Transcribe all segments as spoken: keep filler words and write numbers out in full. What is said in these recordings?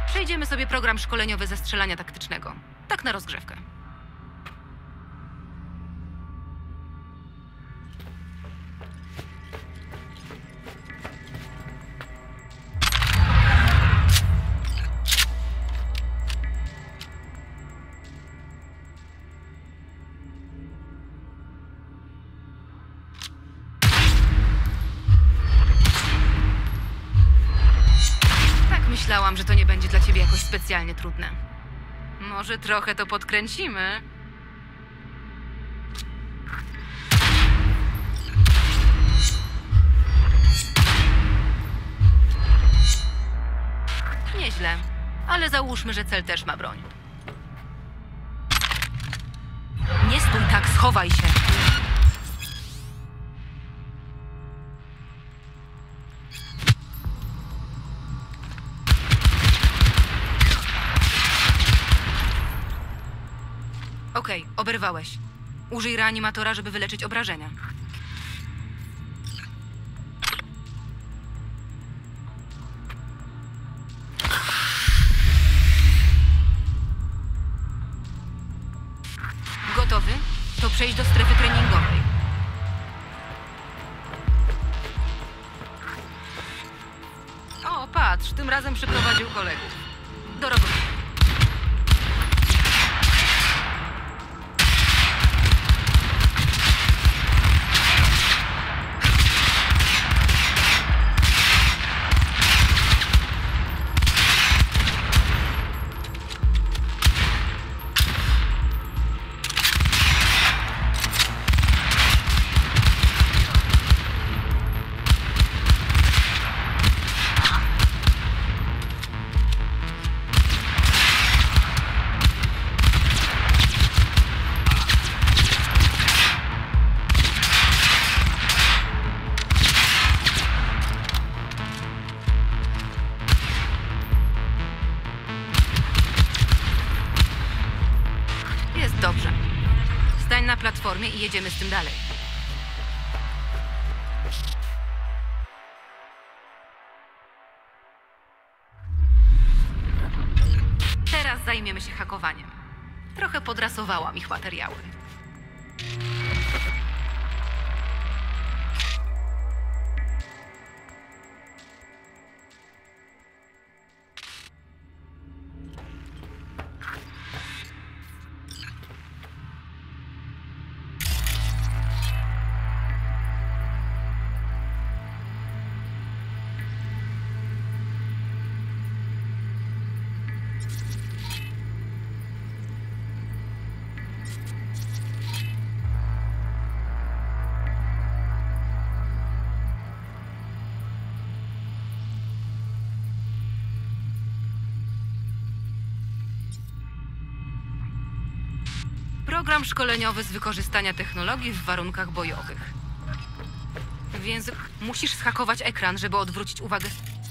Przejdziemy sobie program szkoleniowy ze strzelania taktycznego. Tak na rozgrzewkę. Myślałam, że to nie będzie dla ciebie jakoś specjalnie trudne. Może trochę to podkręcimy? Nieźle, ale załóżmy, że cel też ma broń. Nie stój tak, schowaj się! Okej, okay, oberwałeś. Użyj reanimatora, żeby wyleczyć obrażenia. Gotowy? To przejdź do strefy treningowej. O, patrz, tym razem przyprowadził kolegów. Do roboty. Dobrze. Stań na platformie i jedziemy z tym dalej. Teraz zajmiemy się hakowaniem. Trochę podrasowałam ich materiały. Program szkoleniowy z wykorzystania technologii w warunkach bojowych. Więc musisz zhakować ekran, żeby odwrócić uwagę.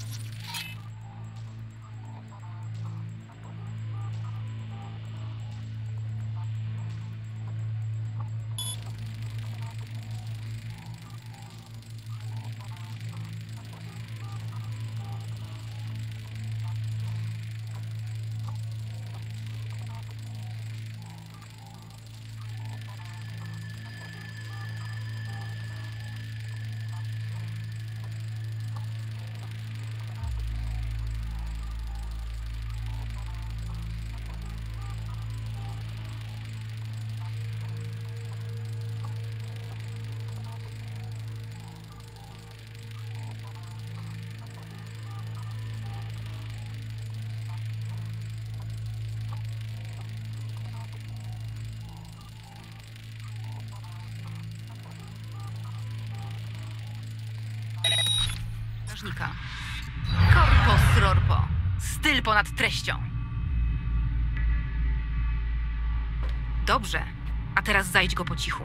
Korpo srorpo. Styl ponad treścią. Dobrze, a teraz zajdź go po cichu.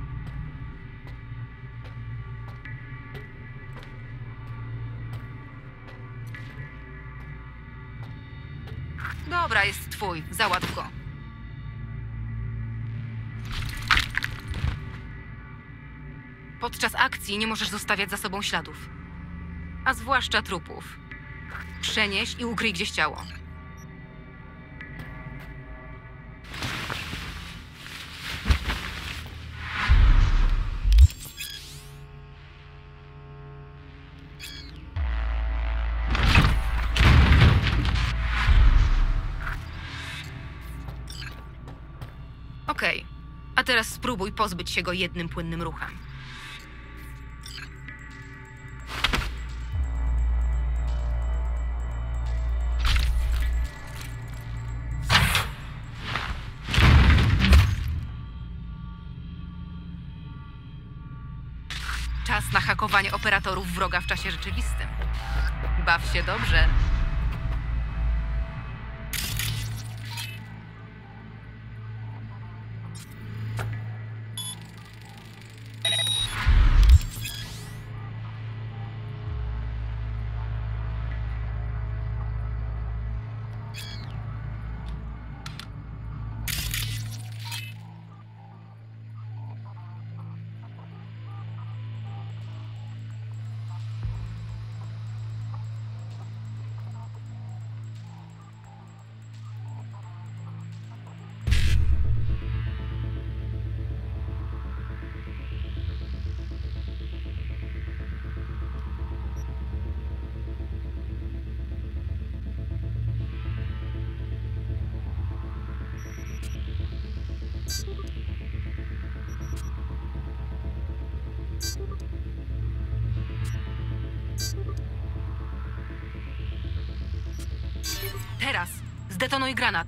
Dobra, jest twój. Załatw go. Podczas akcji nie możesz zostawiać za sobą śladów. A zwłaszcza trupów. Przenieś i ukryj gdzieś ciało. teraz spróbuj pozbyć się go jednym płynnym ruchem. Czas na hakowanie operatorów wroga w czasie rzeczywistym. Baw się dobrze. Teraz zdetonuj granat.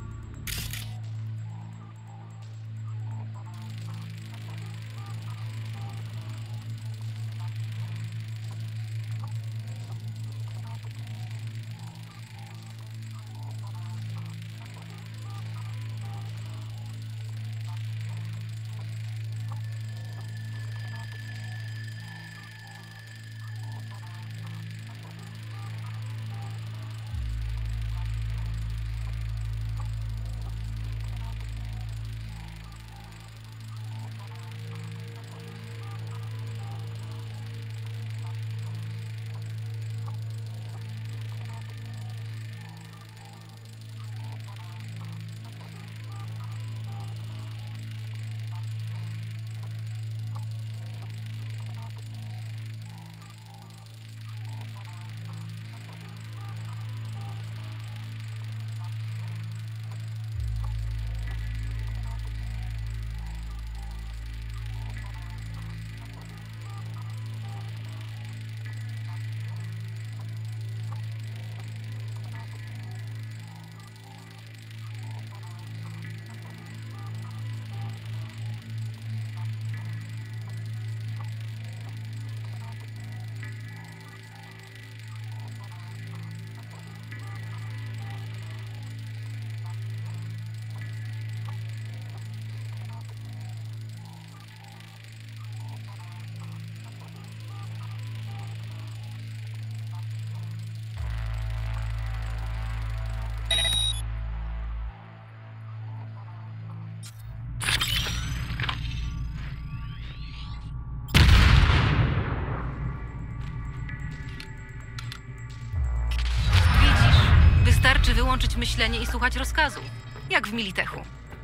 Wystarczy wyłączyć myślenie i słuchać rozkazu. Jak w Militechu.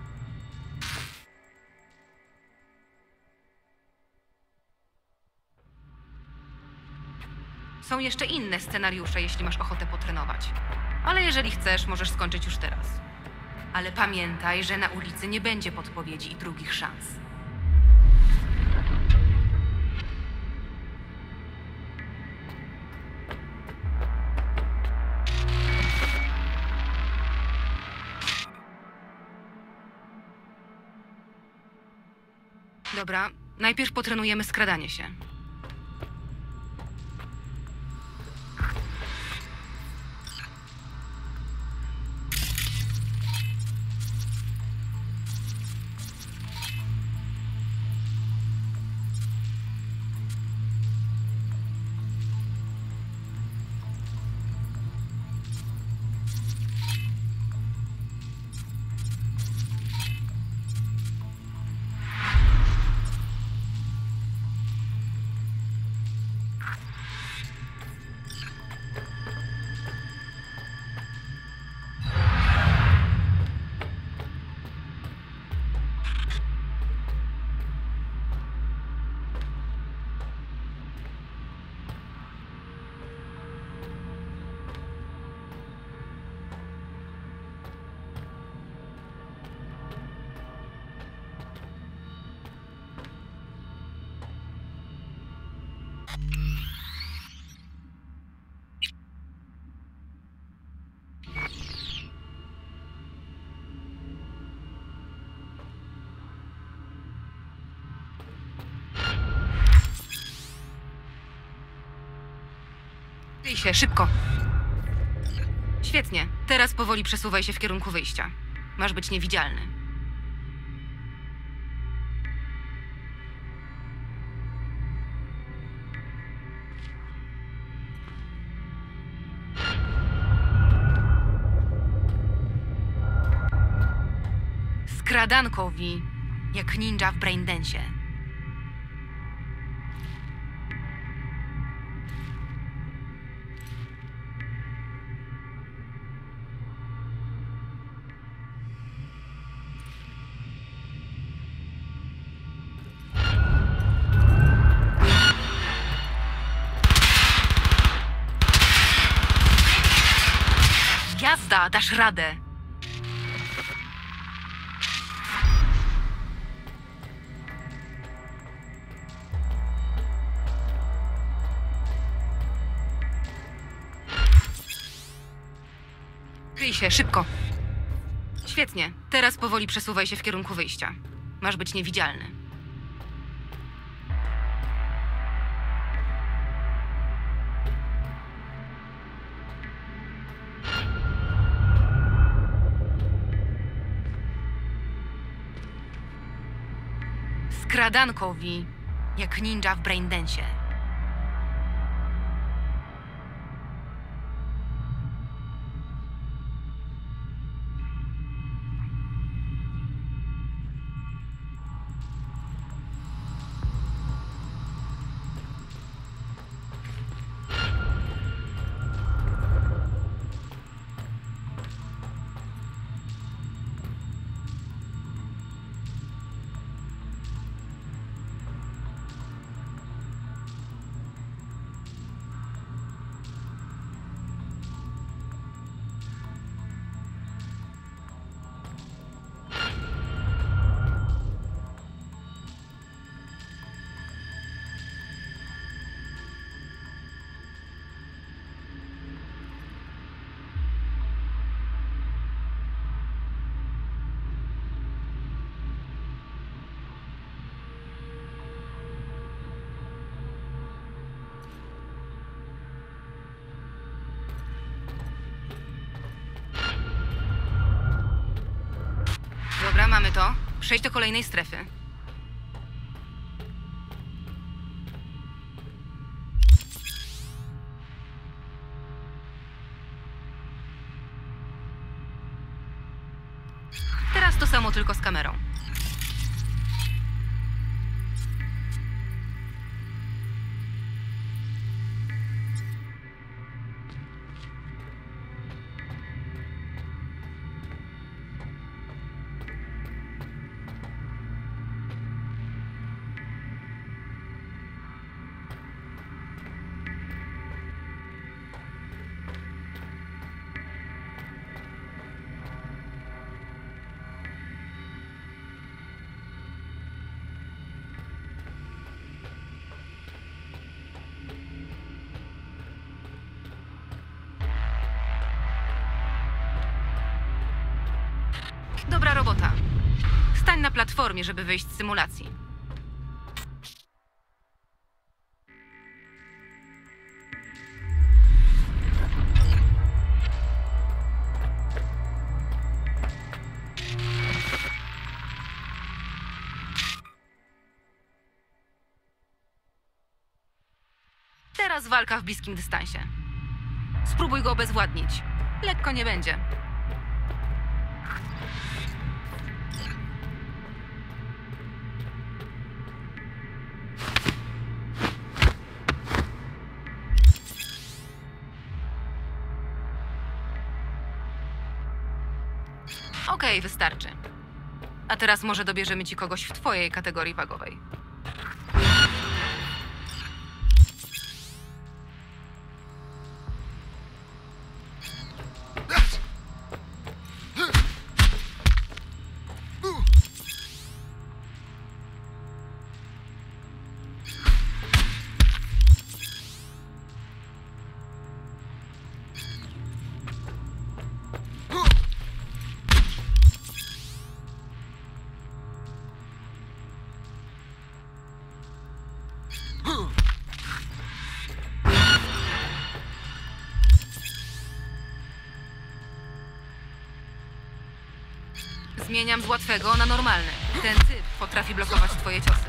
Są jeszcze inne scenariusze, jeśli masz ochotę potrenować. Ale jeżeli chcesz, możesz skończyć już teraz. Ale pamiętaj, że na ulicy nie będzie podpowiedzi i drugich szans. Dobra, najpierw potrenujemy skradanie się. Kryj się, szybko. Świetnie. Teraz powoli przesuwaj się w kierunku wyjścia. Masz być niewidzialny. Skradanko, Vi. Jak ninja w braindance'ie. Jazda, dasz radę. Kryj się, szybko. Świetnie. Teraz powoli przesuwaj się w kierunku wyjścia. Masz być niewidzialny. Skradanko, Vi. Jak ninja w braindance'ie. Dobra, mamy to. Przejdź do kolejnej strefy. Teraz to samo, tylko z kamerą. Dobra robota. Stań na platformie, żeby wyjść z symulacji. Teraz walka w bliskim dystansie. Spróbuj go obezwładnić. Lekko nie będzie. Okej, okay, wystarczy. A teraz może dobierzemy ci kogoś w twojej kategorii wagowej. Zmieniam z łatwego na normalny. Ten typ potrafi blokować twoje ciosy.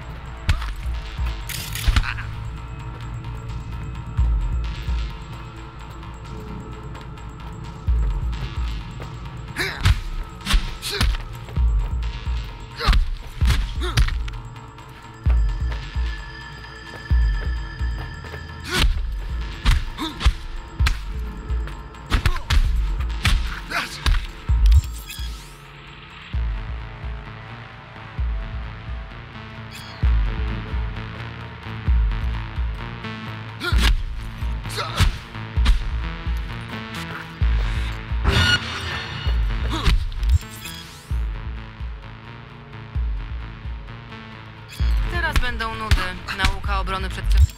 Teraz będą nudy. Nauka obrony przed ciosami.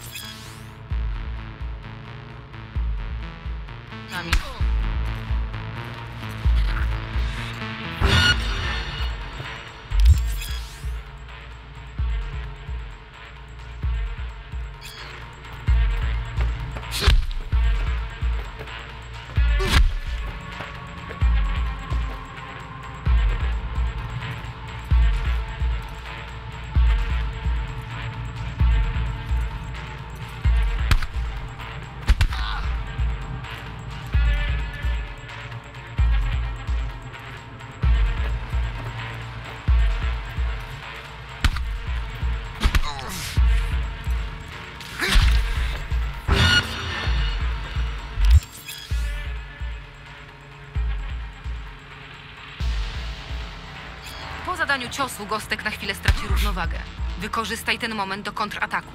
Po zadaniu ciosu Gostek na chwilę straci równowagę. Wykorzystaj ten moment do kontrataku.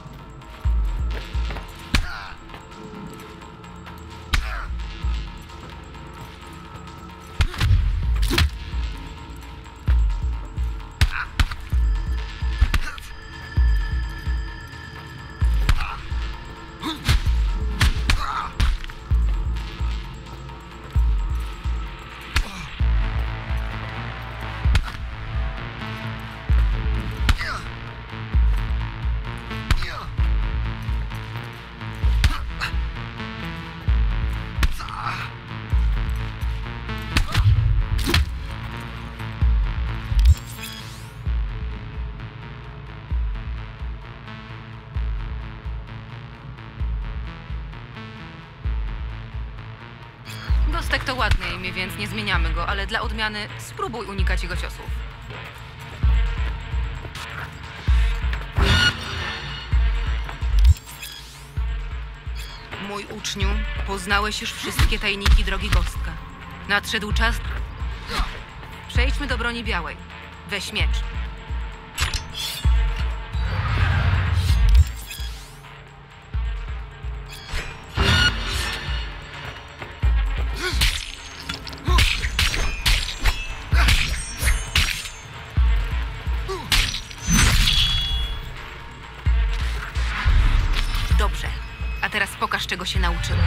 Gostek to ładne imię, więc nie zmieniamy go, ale dla odmiany spróbuj unikać jego ciosów. Mój uczniu, poznałeś już wszystkie tajniki drogi Gostka. Nadszedł czas... Przejdźmy do broni białej. Weź miecz. Dobrze. A teraz pokaż, czego się nauczyłeś.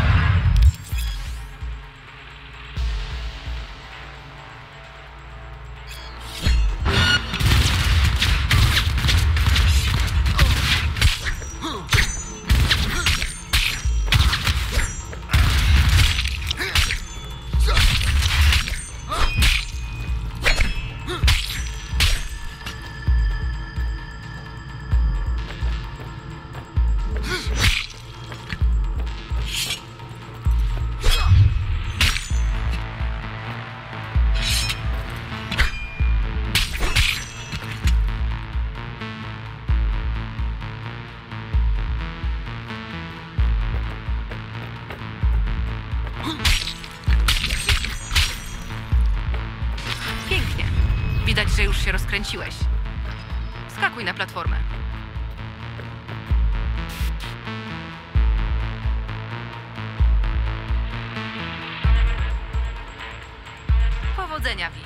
Pięknie. Widać, że już się rozkręciłeś. Skakuj na platformę. Powodzenia, Vi.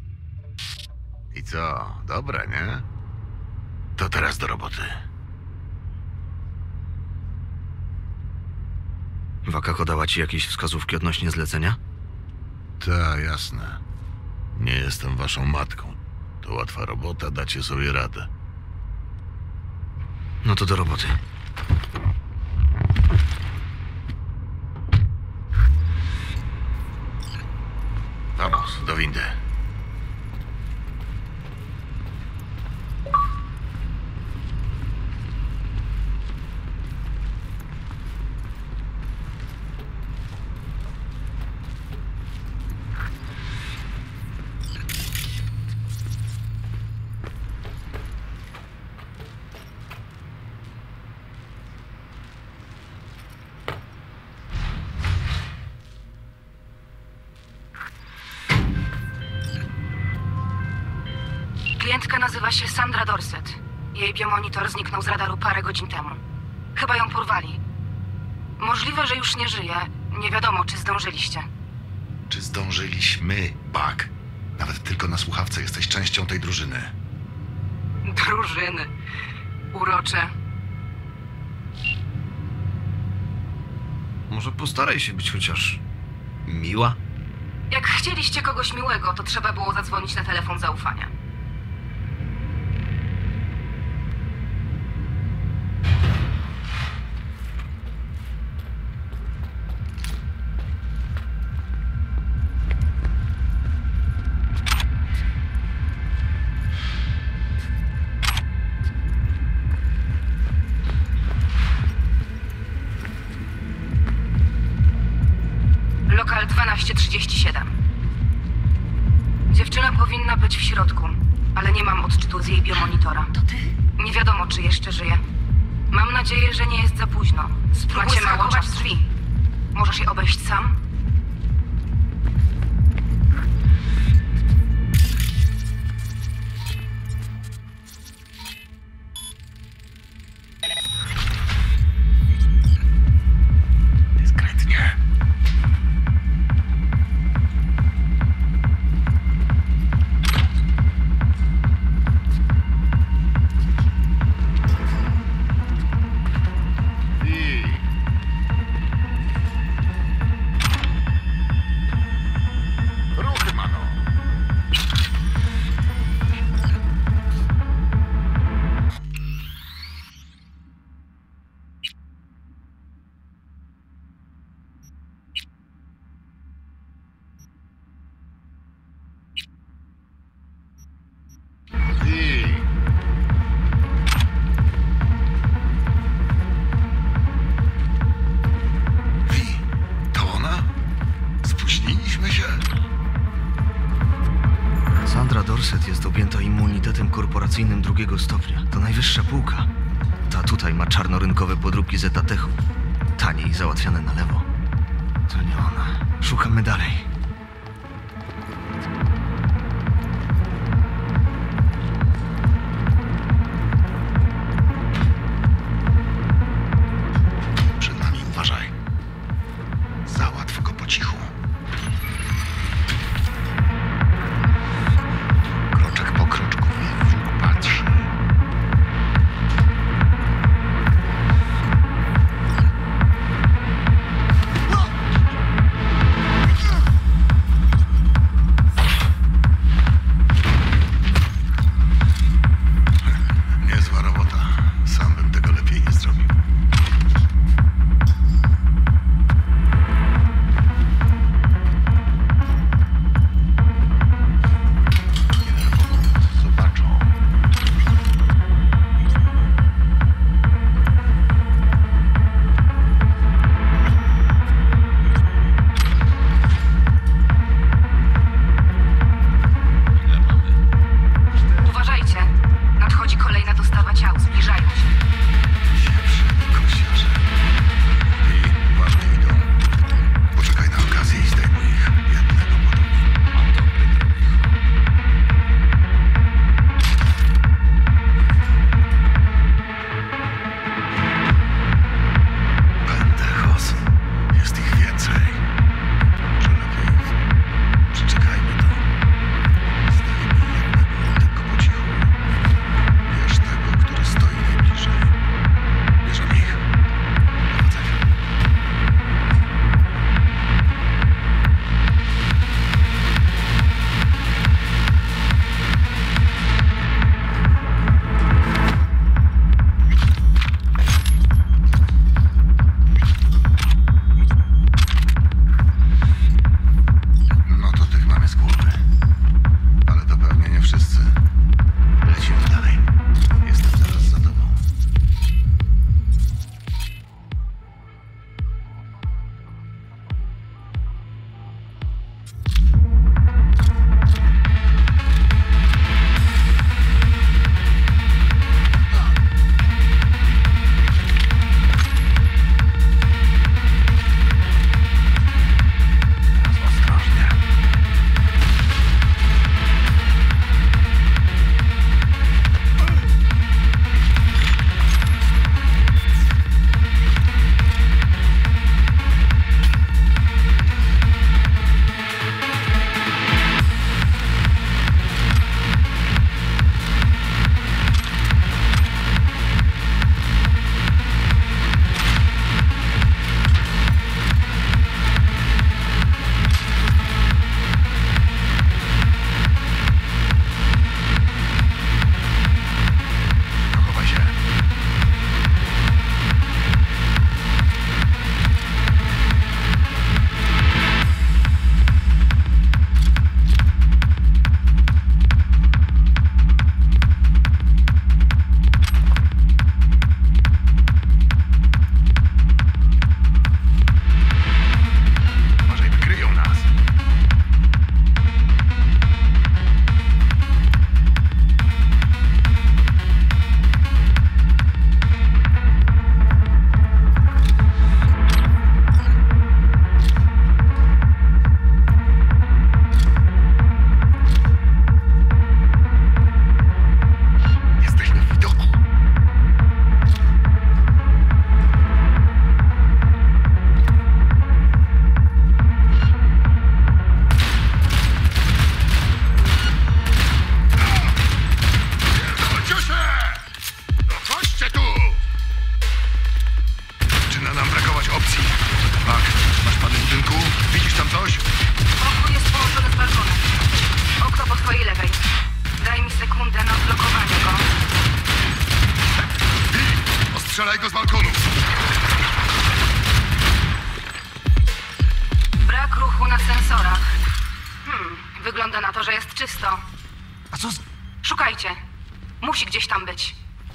I co? Dobre, nie? To teraz do roboty. Wakako dała ci jakieś wskazówki odnośnie zlecenia? Ta, jasne. Nie jestem waszą matką. To łatwa robota, dacie sobie radę. No to do roboty. Vamos, do windy. Klientka nazywa się Sandra Dorset. Jej biomonitor zniknął z radaru parę godzin temu. Chyba ją porwali. Możliwe, że już nie żyje. Nie wiadomo, czy zdążyliście. Czy zdążyliśmy, Buck? Nawet tylko na słuchawce jesteś częścią tej drużyny. Drużyny. Urocze. Może postaraj się być chociaż miła? Jak chcieliście kogoś miłego, to trzeba było zadzwonić na telefon zaufania. Lokal dwanaście trzydzieści siedem. Dziewczyna powinna być w środku, ale nie mam odczytu z jej biomonitora. To ty? Nie wiadomo, czy jeszcze żyje. Mam nadzieję, że nie jest za późno. Spróbuj Macie mało zhakować czasu. drzwi. Możesz je obejść sam? Dyskretnie. I... Ruchy, mano. I... Wi, to ona? Spóźniliśmy się? Sandra Dorset jest objęta immunitetem korporacyjnym drugiego stopnia. To najwyższa półka. Ta tutaj ma czarnorynkowe podróbki Zetatechu. Tanie i załatwiane na lewo. To nie ona. Szukamy dalej. Przed nami uważaj. Załatw go po cichu. Kroczek po kroczku wróg patrzy. Ostrzelaj go z balkonu! Brak ruchu na sensorach. Hmm, wygląda na to, że jest czysto. A co z... Szukajcie. Musi gdzieś tam być.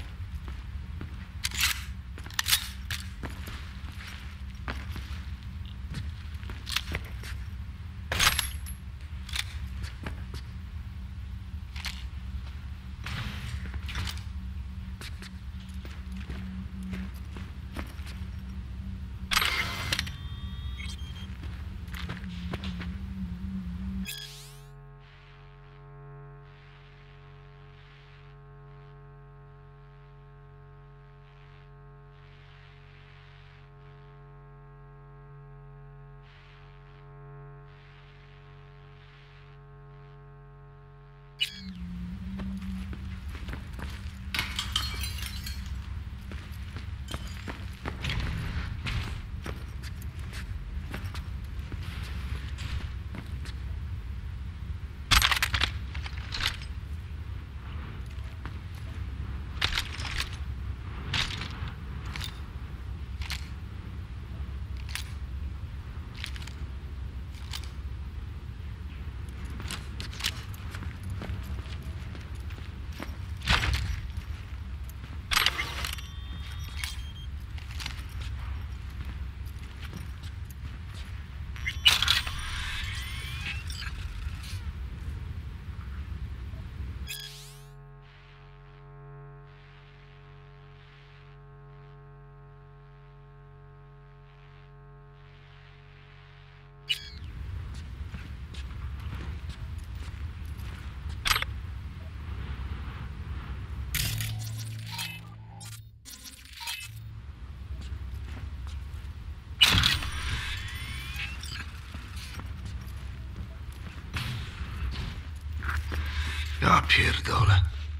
Ja pierdolę.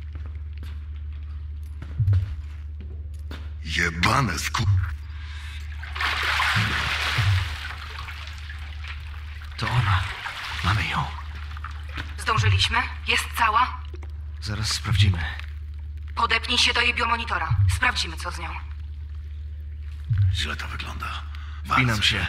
Jebane sku... To ona. Mamy ją. Zdążyliśmy? Jest cała? Zaraz sprawdzimy. Podepnij się do jej biomonitora. Sprawdzimy, co z nią. Źle to wygląda. Wpinam Bardzo się.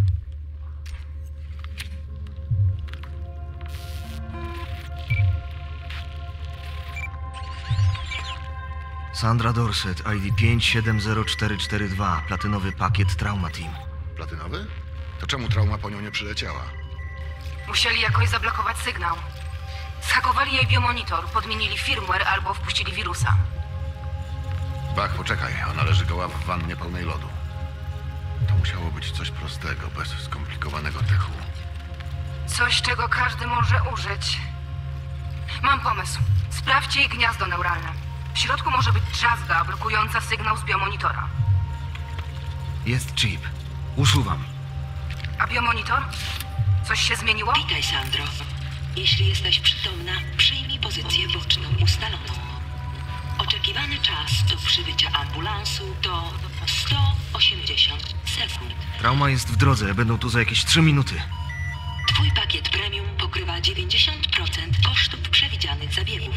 Sandra Dorset, I D pięć siedem zero cztery cztery dwa, platynowy pakiet Trauma Team. Platynowy? To czemu trauma po nią nie przyleciała? Musieli jakoś zablokować sygnał. Zhakowali jej biomonitor, podmienili firmware albo wpuścili wirusa. Bach, poczekaj. Ona leży goła w wannie pełnej lodu. To musiało być coś prostego, bez skomplikowanego techu. Coś, czego każdy może użyć. Mam pomysł. Sprawdźcie jej gniazdo neuralne. W środku może być drzazga blokująca sygnał z biomonitora. Jest chip. Usuwam. A biomonitor? Coś się zmieniło? Witaj, Sandro. Jeśli jesteś przytomna, przyjmij pozycję boczną ustaloną. Oczekiwany czas do przybycia ambulansu to sto osiemdziesiąt sekund. Trauma jest w drodze. Będą tu za jakieś trzy minuty. Twój pakiet premium pokrywa dziewięćdziesiąt procent kosztów przewidzianych zabiegów.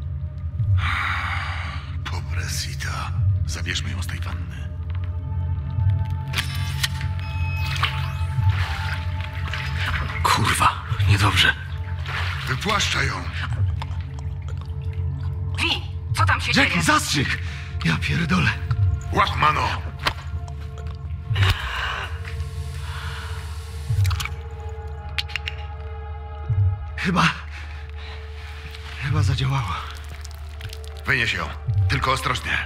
Pobresita. Zabierzmy ją z tej wanny. Kurwa, niedobrze. Wypłaszcza ją! Wi, co tam się Jackie, dzieje? zastrzyk! Ja pierdolę. Łap, mano! Chyba... Chyba zadziałała. Wynieś ją. Tylko ostrożnie.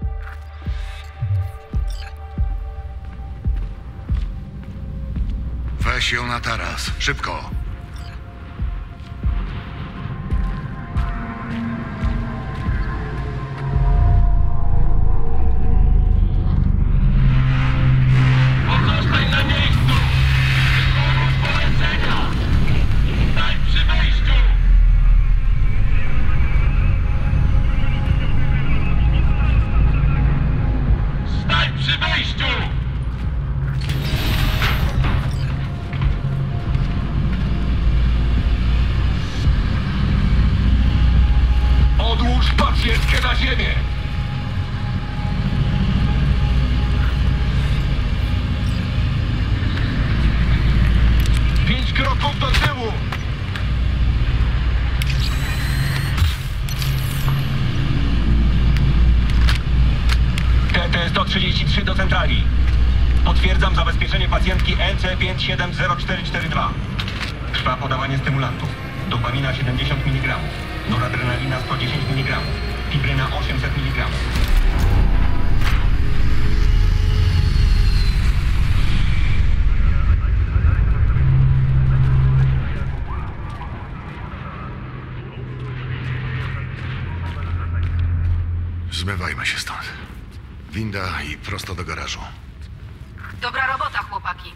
Weź ją na taras. Szybko. Pozostań na miejscu! Wykonów polecenia! Stań przy wejściu! Stań przy wejściu! Odłóż pacjentkę na ziemię! trzydzieści trzy do centrali. Potwierdzam zabezpieczenie pacjentki N C pięć siedem zero cztery cztery dwa. Trwa podawanie stymulantów. Dopamina siedemdziesiąt miligramów, noradrenalina sto dziesięć miligramów, fibryna osiemset miligramów. Zmywajmy się stąd. Winda i prosto do garażu. Dobra robota, chłopaki.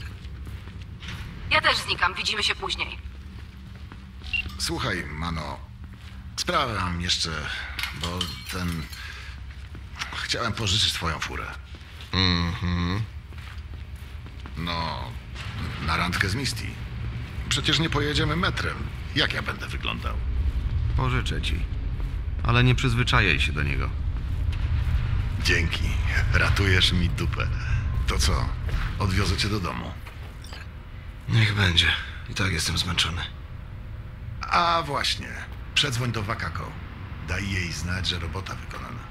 Ja też znikam, widzimy się później. Słuchaj, Mano. Sprawę mam jeszcze, bo ten... Chciałem pożyczyć twoją furę. Mhm. No, na randkę z Misty. Przecież nie pojedziemy metrem. Jak ja będę wyglądał? Pożyczę ci. Ale nie przyzwyczajaj się do niego. Dzięki. Ratujesz mi dupę. To co? Odwiozę cię do domu. Niech będzie. I tak jestem zmęczony. A właśnie. Przedzwoń do Wakako. Daj jej znać, że robota wykonana.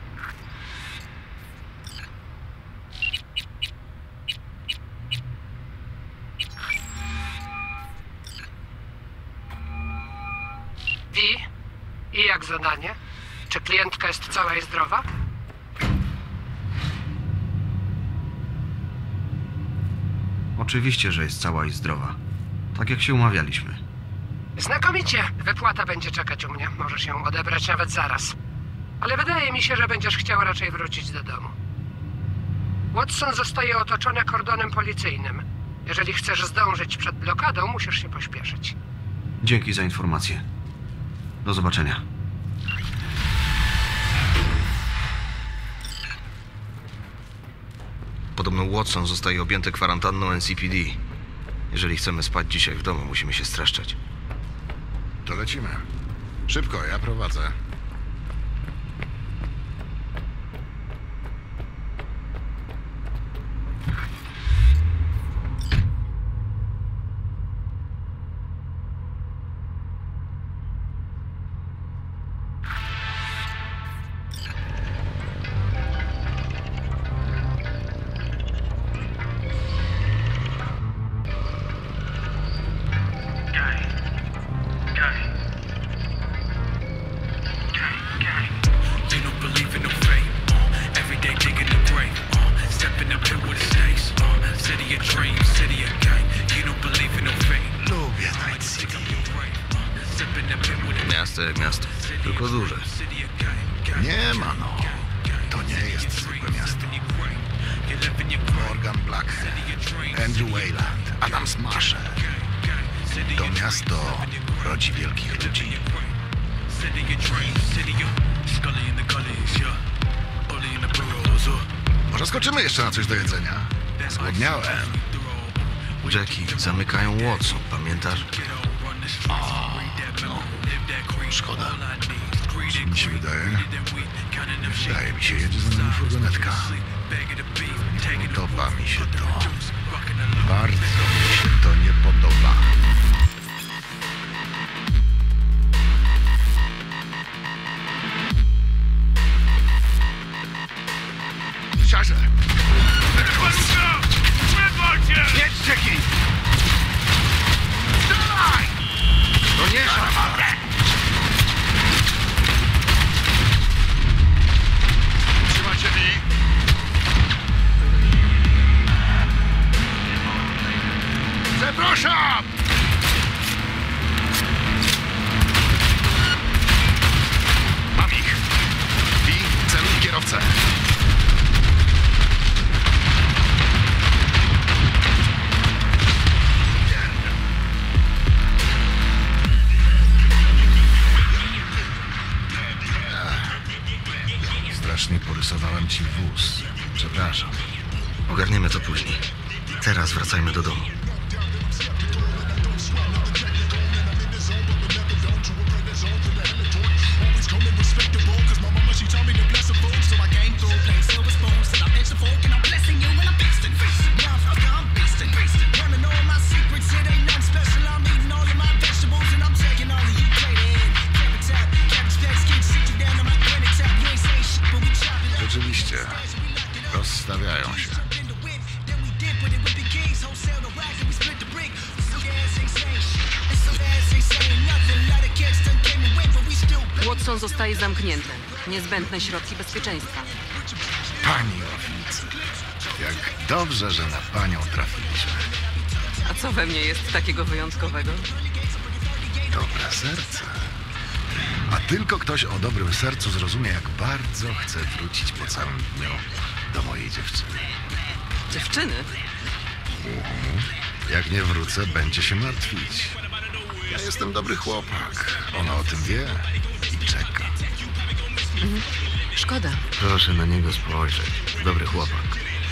Wi? I jak zadanie? Czy klientka jest cała i zdrowa? Oczywiście, że jest cała i zdrowa. Tak jak się umawialiśmy. Znakomicie. Wypłata będzie czekać u mnie. Możesz ją odebrać nawet zaraz. Ale wydaje mi się, że będziesz chciał raczej wrócić do domu. Watson zostaje otoczony kordonem policyjnym. Jeżeli chcesz zdążyć przed blokadą, musisz się pośpieszyć. Dzięki za informację. Do zobaczenia. Podobno Watson zostaje objęty kwarantanną N C P D. Jeżeli chcemy spać dzisiaj w domu, musimy się streszczać. To lecimy. Szybko, ja prowadzę. Miasto jak miasto, tylko duże. Nie, Mano. To nie jest zwykłe miasto. Morgan Blackhead, Andrew Wayland, Adam Smasher. To miasto rodzi wielkich ludzi. Może skoczymy jeszcze na coś do jedzenia? Zgłodniałem. Jackie, zamykają Watson, pamiętasz? O, no. Szkoda. Co mi się wydaje? Wydaje mi się, jedzie za nami furgonetka. Nie podoba mi się to. Bardzo mi się to nie podoba. Siarze! Jedź, Jackie! Strzelaj! To nie szarpane! Trzymacie mi! Przepraszam! Mam ich! I celuj kierowcę! Strasznie porysowałem ci wóz. Przepraszam. Ogarniemy to później. Teraz wracajmy do domu. Rzeczywiście. Rozstawiają się. Watson zostaje zamknięty. Niezbędne środki bezpieczeństwa. Pani oficer, jak dobrze, że na panią trafiliśmy. A co we mnie jest takiego wyjątkowego? Dobre serce. A tylko ktoś o dobrym sercu zrozumie, jak bardzo chcę wrócić po całym dniu do mojej dziewczyny. Dziewczyny? Jak nie wrócę, będzie się martwić. Ja jestem dobry chłopak. Ona o tym wie i czeka. Szkoda. Proszę na niego spojrzeć. Dobry chłopak.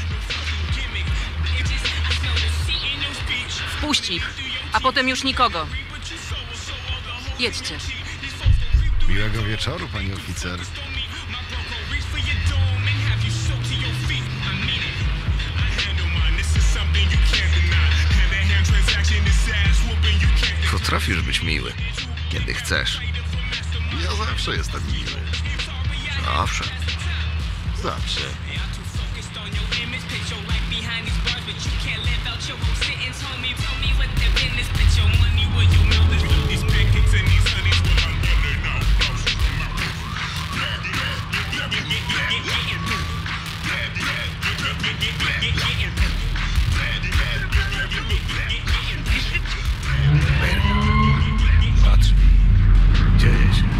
Wpuść ich, a potem już nikogo. Jedźcie. Miłego wieczoru, pani oficer. Potrafisz być miły, kiedy chcesz. Ja zawsze jestem miły. Zawsze. Zawsze. Patrz. Dzieje się.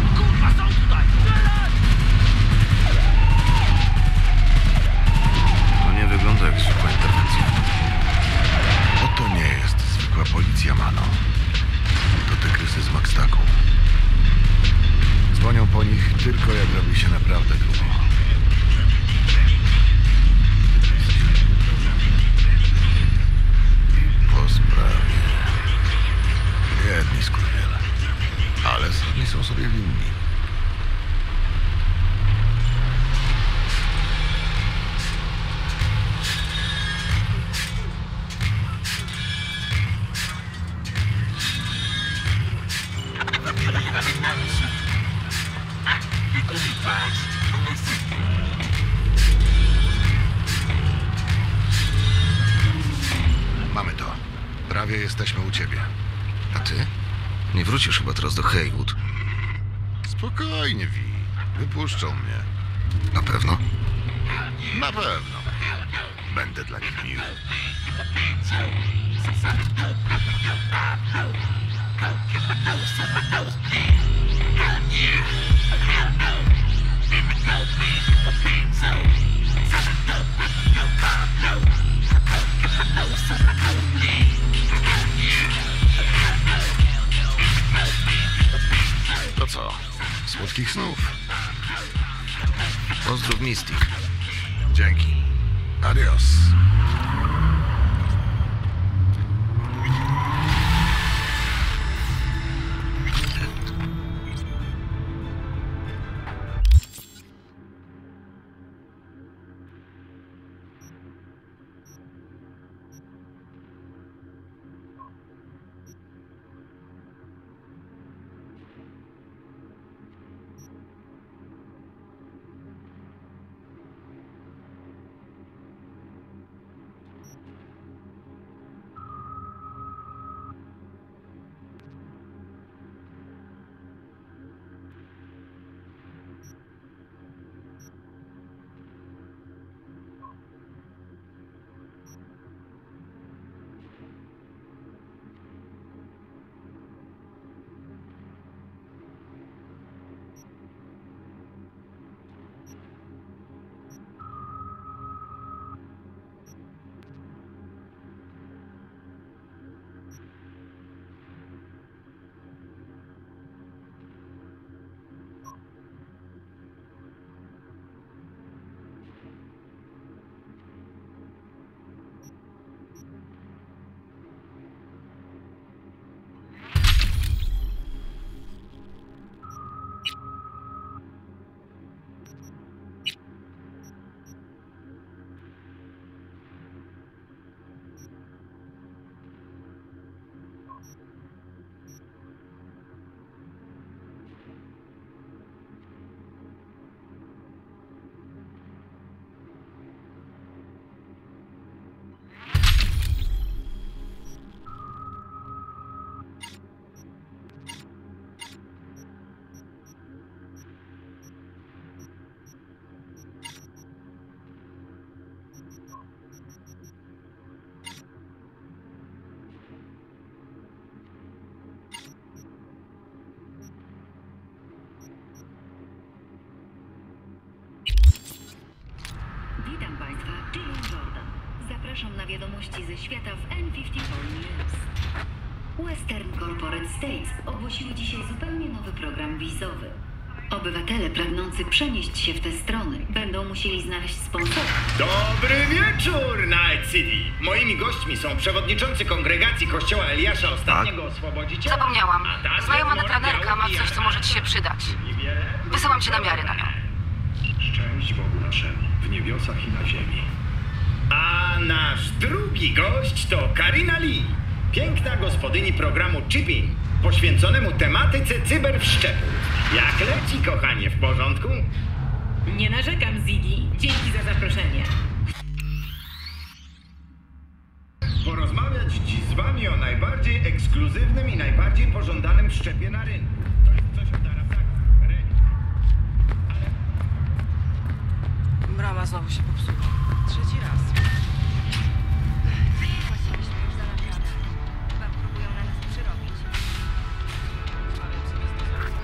To nie wygląda jak zwykła interwencja. Oto nie jest zwykła policja, Mano. To tygrysy z Maxtaku. Dzwonią po nich tylko jak robi się naprawdę grubo. I po sprawie. Jedni skurwiele. Ale sami są sobie winni. Mamy to. Prawie jesteśmy u ciebie. A ty? Nie wrócisz chyba teraz do Haywood. Spokojnie, Vi. Wypuszczą mnie. Na pewno? Na pewno. Będę dla nich miły. To co? Słodkich snów. Pozdrów Mystic. Dzięki. Adios. Jill Jordan. Zapraszam na wiadomości ze świata w N pięćdziesiąt cztery News. Western Corporate States ogłosiły dzisiaj zupełnie nowy program wizowy. Obywatele pragnący przenieść się w te strony będą musieli znaleźć sponsora. Dobry wieczór, Night City! Moimi gośćmi są przewodniczący kongregacji Kościoła Eliasza Ostatniego Oswobodziciela. Zapomniałam. a także Znajoma Mora netranerka ma coś, co może ci się przydać. Wysyłam ci namiary na nią. Szczęść Bogu naszemu, w niebiosach i na ziemi. A nasz drugi gość to Karina Lee, piękna gospodyni programu Chipping, poświęconemu tematyce cyberwszczepów. Jak leci, kochanie, w porządku? Nie narzekam, Ziggy. Dzięki za zaproszenie. Porozmawiać dziś z wami o najbardziej ekskluzywnym i najbardziej pożądanym wszczepie na rynku. To jest coś od Arasaka. Relik. Ale... Brama znowu się popsuła. Trzeci raz. Właściwiliśmy już za naprawdę. Chyba próbują na nas przyrobić. Rozmawiam sobie z dozorcą.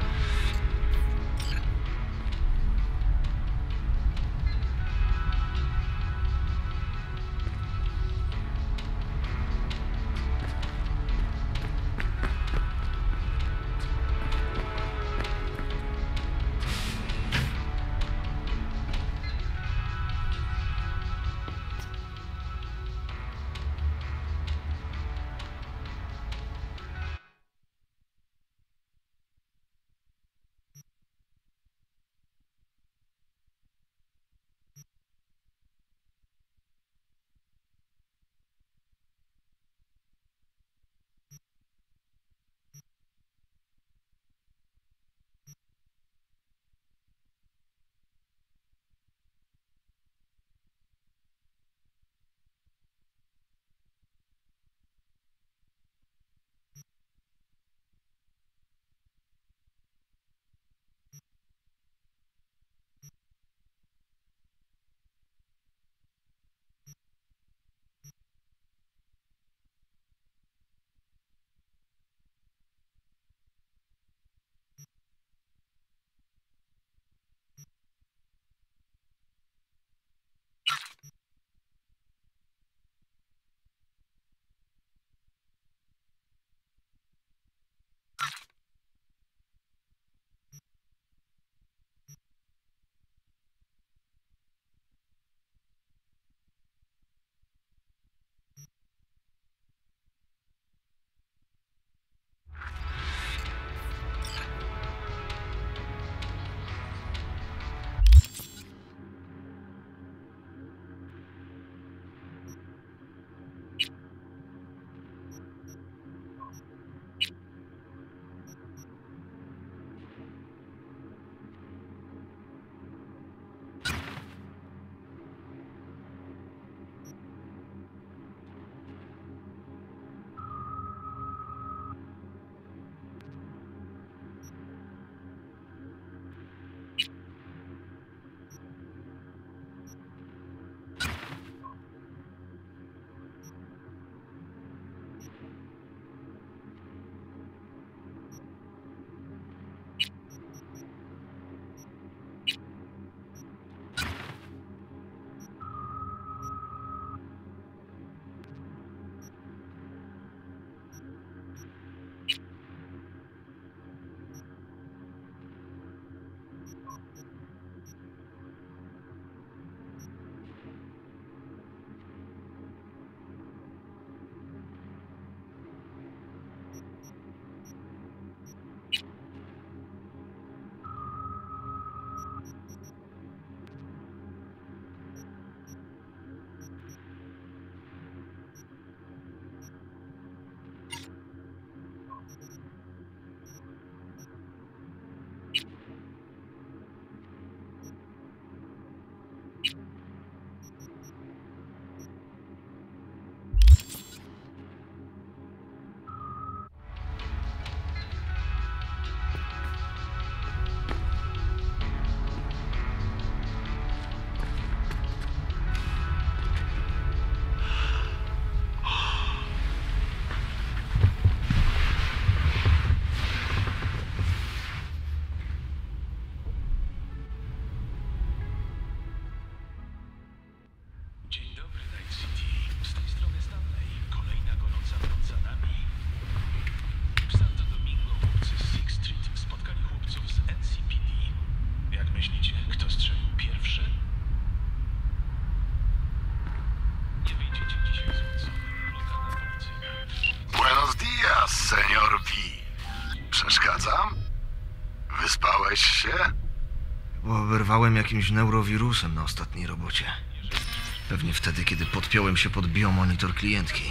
Zaraziłeś się? Bo oberwałem jakimś neurowirusem na ostatniej robocie. Pewnie wtedy, kiedy podpiąłem się pod biomonitor klientki.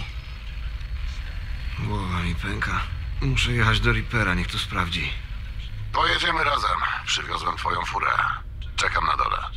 Głowa mi pęka. Muszę jechać do Reapera, niech to sprawdzi. Pojedziemy razem. Przywiozłem twoją furę. Czekam na dole.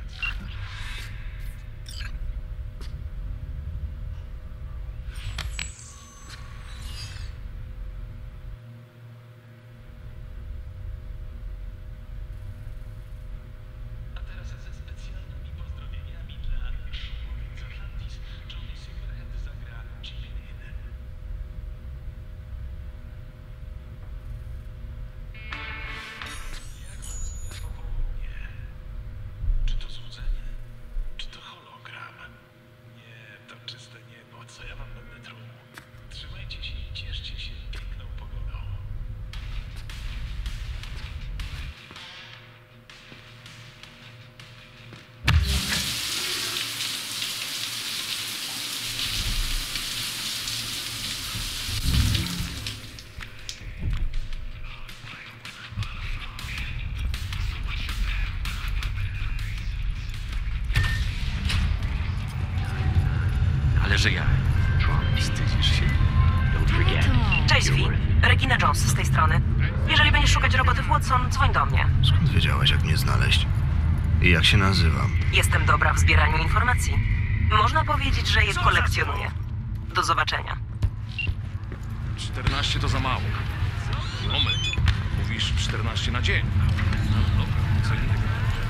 że ja. Wstydzisz się? Cześć, Vi. Regina Jones z tej strony. Jeżeli będziesz szukać roboty w Watson, dzwoń do mnie. Skąd wiedziałaś, jak mnie znaleźć? I jak się nazywam? Jestem dobra w zbieraniu informacji. Można powiedzieć, że je kolekcjonuję. Do zobaczenia. czternaście to za mało. Moment. Mówisz czternaście na dzień. No dobra, co innego.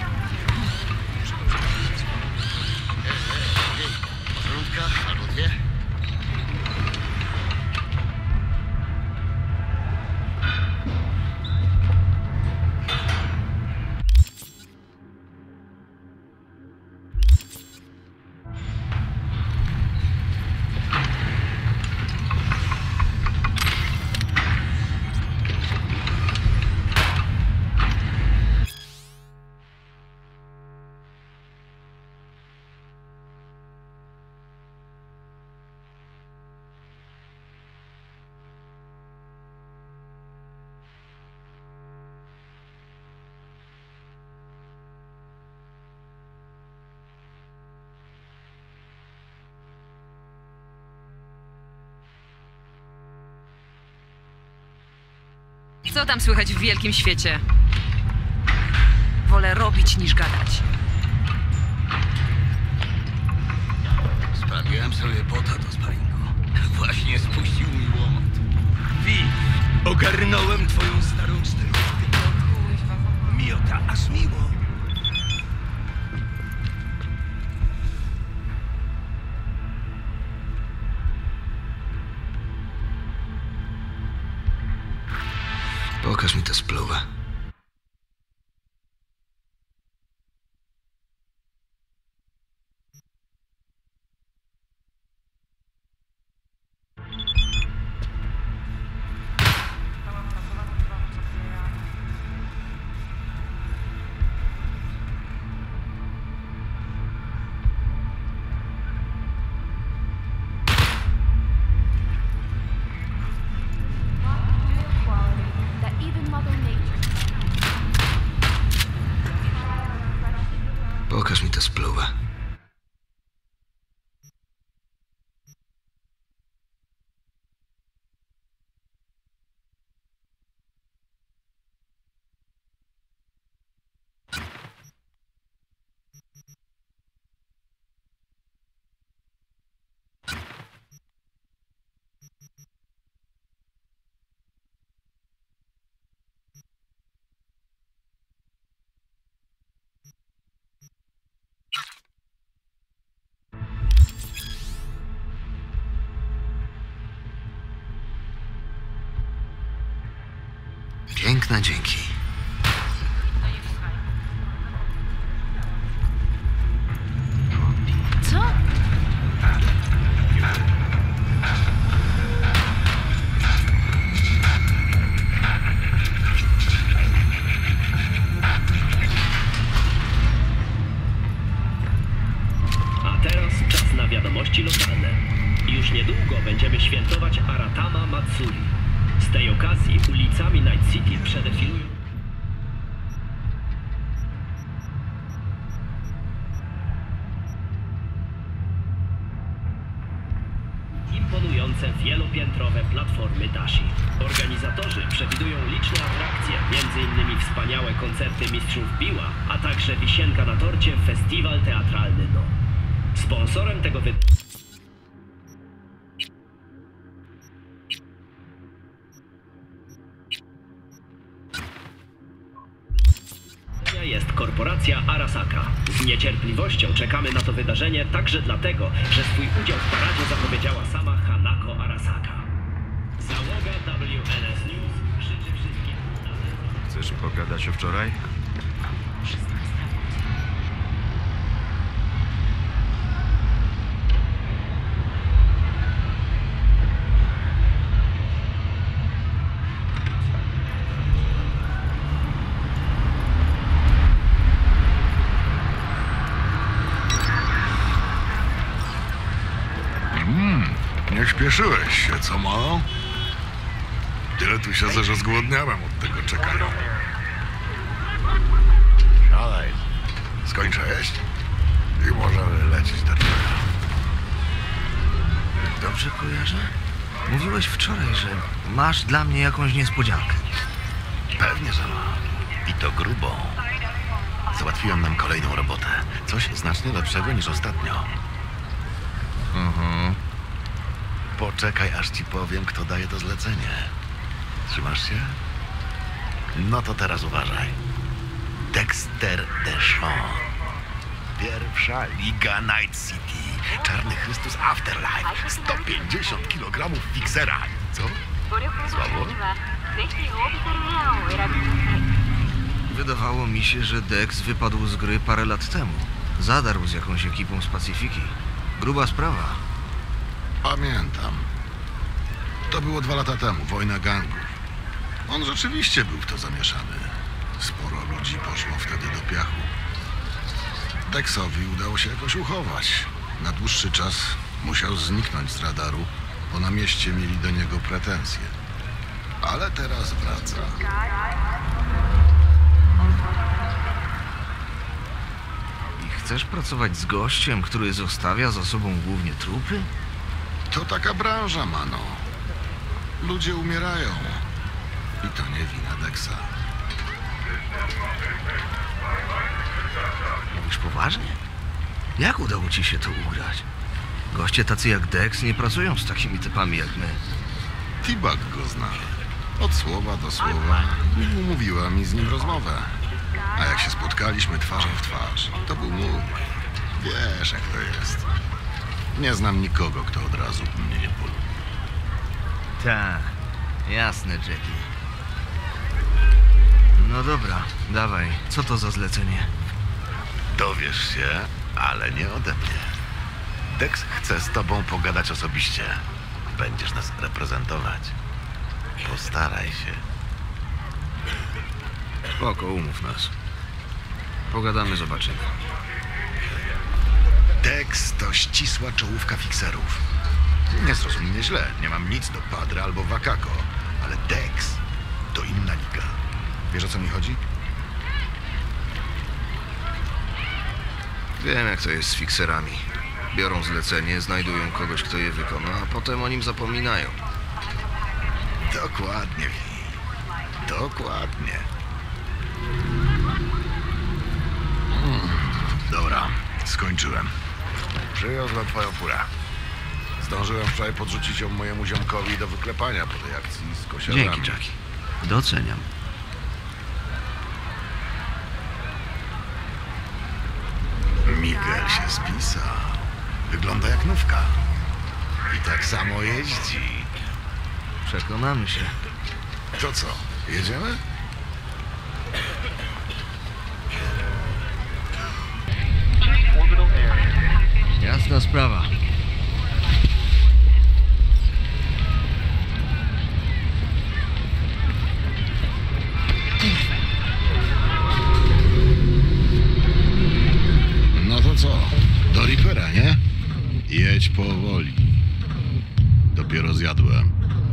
Rundka albo dwie? Co tam słychać w wielkim świecie? Wolę robić niż gadać. Sprawiłem sobie pota do sparingu. Właśnie spuścił mi łomot. Wi, ogarnąłem twoją starą czterdziestkę. Miota, aż miło. Pokaż mi tę spluwę. Pokaż mi tę spluwę. Piękne dzięki. Co? A teraz czas na wiadomości lokalne. Już niedługo będziemy świętować Aratama Matsuri. Z tej okazji ulicami Night City przedefilują... imponujące wielopiętrowe platformy Dashi. Organizatorzy przewidują liczne atrakcje, między innymi wspaniałe koncerty mistrzów Biła, a także wisienka na torcie festiwal teatralny No. Sponsorem tego wy... jest korporacja Arasaka. Z niecierpliwością czekamy na to wydarzenie także dlatego, że swój udział w paradzie zapowiedziała sama Hanako Arasaka. Załoga W N S News życzy wszystkim udanych. Chcesz pogadać o wczoraj? Nie śpieszyłeś się, co malo? Tyle tu siedzę, że zgłodniałem od tego czekania. Siadaj. Skończę jeść i możemy lecieć do ciebie. Dobrze kojarzę? Mówiłeś wczoraj, że masz dla mnie jakąś niespodziankę. Pewnie, że ma. I to grubą. Załatwiłem nam kolejną robotę. Coś znacznie lepszego niż ostatnio. Mhm. Poczekaj, aż ci powiem, kto daje to zlecenie. Trzymasz się? No to teraz uważaj. Dexter Deshawn. Pierwsza Liga Night City. Czarny Chrystus Afterlife. sto pięćdziesiąt kilogramów fiksera. Co? Słabo? Wydawało mi się, że Dex wypadł z gry parę lat temu. Zadarł z jakąś ekipą z Pacyfiki. Gruba sprawa. Pamiętam. To było dwa lata temu, wojna gangów. On rzeczywiście był w to zamieszany. Sporo ludzi poszło wtedy do piachu. Dexowi udało się jakoś uchować. Na dłuższy czas musiał zniknąć z radaru, bo na mieście mieli do niego pretensje. Ale teraz wraca. I chcesz pracować z gościem, który zostawia za sobą głównie trupy? To taka branża, mano. Ludzie umierają. I to nie wina Dexa. Mówisz poważnie? Jak udało ci się to ugrać? Goście tacy jak Dex nie pracują z takimi typami jak my. T-Bug go zna. Od słowa do słowa. Umówiła mi z nim rozmowę. A jak się spotkaliśmy twarzą w twarz, to był mój. Wiesz, jak to jest. Nie znam nikogo, kto od razu mnie nie polubił. Tak, jasne, Jackie. No dobra, dawaj. Co to za zlecenie? Dowiesz się, ale nie ode mnie. Dex chce z tobą pogadać osobiście. Będziesz nas reprezentować. Postaraj się. Spoko, umów nas. Pogadamy, zobaczymy. Dex to ścisła czołówka fikserów. Nie zrozum mnie źle, nie mam nic do Padre albo Wakako, ale Dex to inna liga. Wiesz, o co mi chodzi? Wiem, jak to jest z fikserami. Biorą zlecenie, znajdują kogoś, kto je wykona, a potem o nim zapominają. Dokładnie, Wi. Dokładnie. Hmm. Dobra, skończyłem. Przywiozłem twoją furę. Zdążyłem wczoraj podrzucić ją mojemu ziomkowi do wyklepania po tej akcji z kosiarzami. Dzięki, Jackie. Doceniam. Miguel się spisał. Wygląda jak nówka. I tak samo jeździ. Przekonamy się. To co, jedziemy? Jasna sprawa. No to co? Do Reapera, nie? Jedź powoli. Dopiero zjadłem.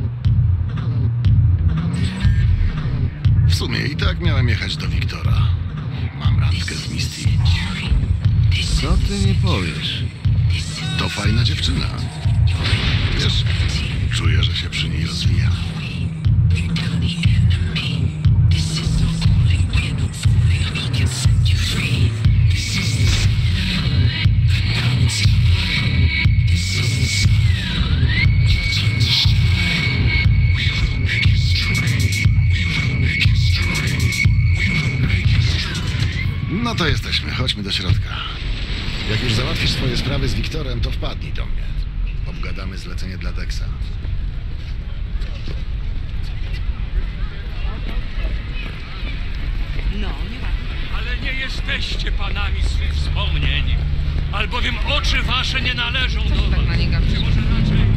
W sumie i tak miałem jechać do Wiktora. Mam randkę z Misty. Co ty nie powiesz? To fajna dziewczyna. Wiesz, czuję, że się przy niej rozwijam. No to jesteśmy, chodźmy do środka. Jak już załatwisz swoje sprawy z Wiktorem, to wpadnij do mnie. Obgadamy zlecenie dla Dexa. No, nie ma. Ale nie jesteście panami swych wspomnień, albowiem oczy wasze nie należą do was. Tak na nie gapisz. Czy może raczej...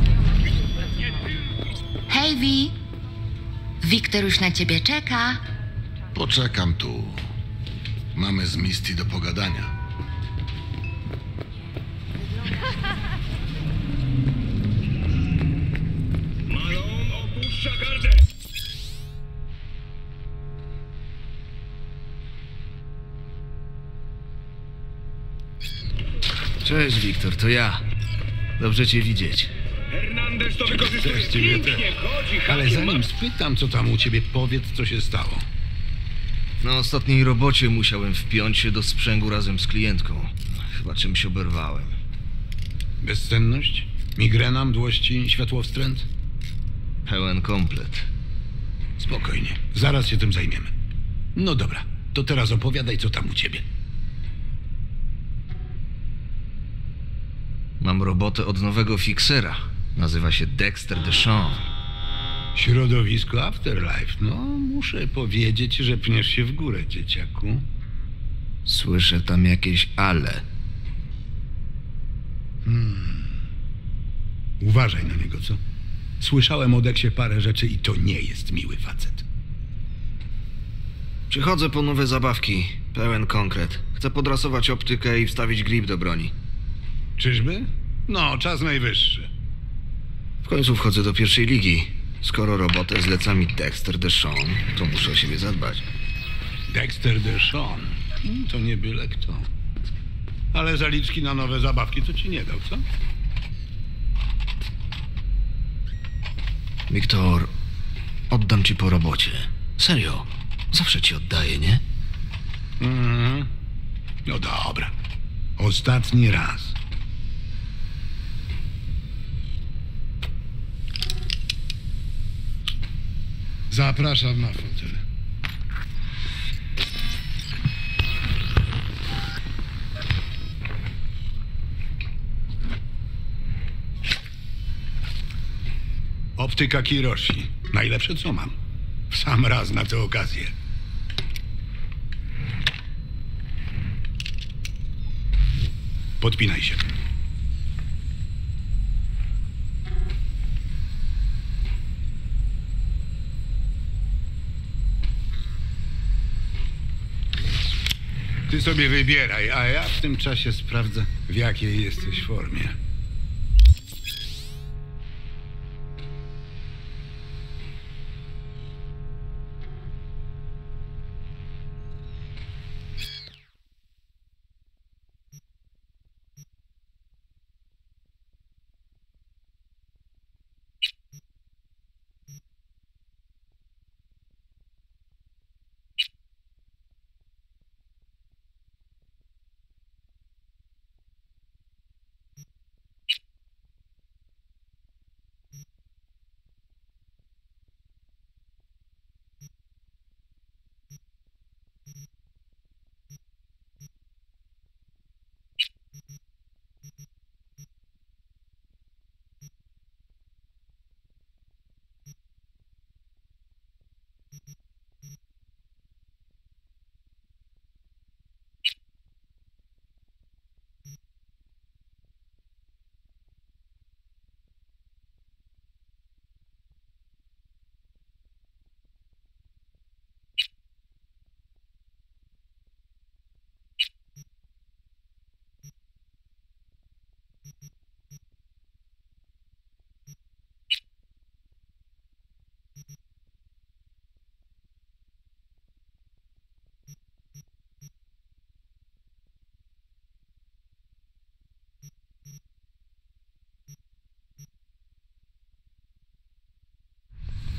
Hej, Wi. Wiktor już na ciebie czeka. Poczekam tu. Mamy z Misty do pogadania. Malone opuszcza gardę. Cześć, Wiktor, to ja. Dobrze cię widzieć. Hernandez to wykorzystuje. Też ciebie Pięknie też. chodzi. Ale Hakim zanim ma- spytam, co tam u ciebie, powiedz, co się stało. Na ostatniej robocie musiałem wpiąć się do sprzęgu razem z klientką. Chyba czymś oberwałem. Bezsenność? Migrena, mdłości, światłowstręt? Pełen komplet. Spokojnie, zaraz się tym zajmiemy. No dobra, to teraz opowiadaj, co tam u ciebie. Mam robotę od nowego fiksera. Nazywa się Dexter Deshawn. Środowisko Afterlife. No, muszę powiedzieć, że pniesz się w górę, dzieciaku. Słyszę tam jakieś ale. Hmm. Uważaj na niego, co? Słyszałem o Dexie parę rzeczy i to nie jest miły facet. Przychodzę po nowe zabawki. Pełen konkret. Chcę podrasować optykę i wstawić grip do broni. Czyżby? No, czas najwyższy. W końcu wchodzę do pierwszej ligi. Skoro robotę zleca mi Dexter Deshawn, to muszę o siebie zadbać. Dexter Deshawn. Hmm, to nie byle kto. Ale zaliczki na nowe zabawki to ci nie dał, co? Wiktor, oddam ci po robocie. Serio. Zawsze ci oddaję, nie? Mhm. No dobra. Ostatni raz. Zapraszam na fotel. Optyka Kiroshi. Najlepsze co mam. W sam raz na tę okazję. Podpinaj się. Ty sobie wybieraj, a ja w tym czasie sprawdzę, w jakiej jesteś formie.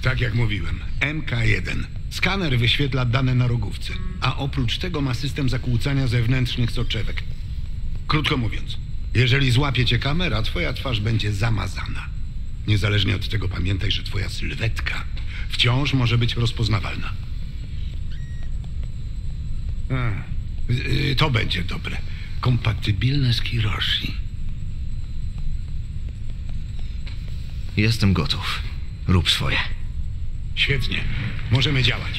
Tak jak mówiłem, M K jeden. Skaner wyświetla dane na rogówce, a oprócz tego ma system zakłócania zewnętrznych soczewek. Krótko mówiąc, jeżeli złapie cię kamera, twoja twarz będzie zamazana. Niezależnie od tego pamiętaj, że twoja sylwetka wciąż może być rozpoznawalna. A, y, to będzie dobre. Kompatybilne z Kiroshi. Jestem gotów. Rób swoje. Świetnie. Możemy działać.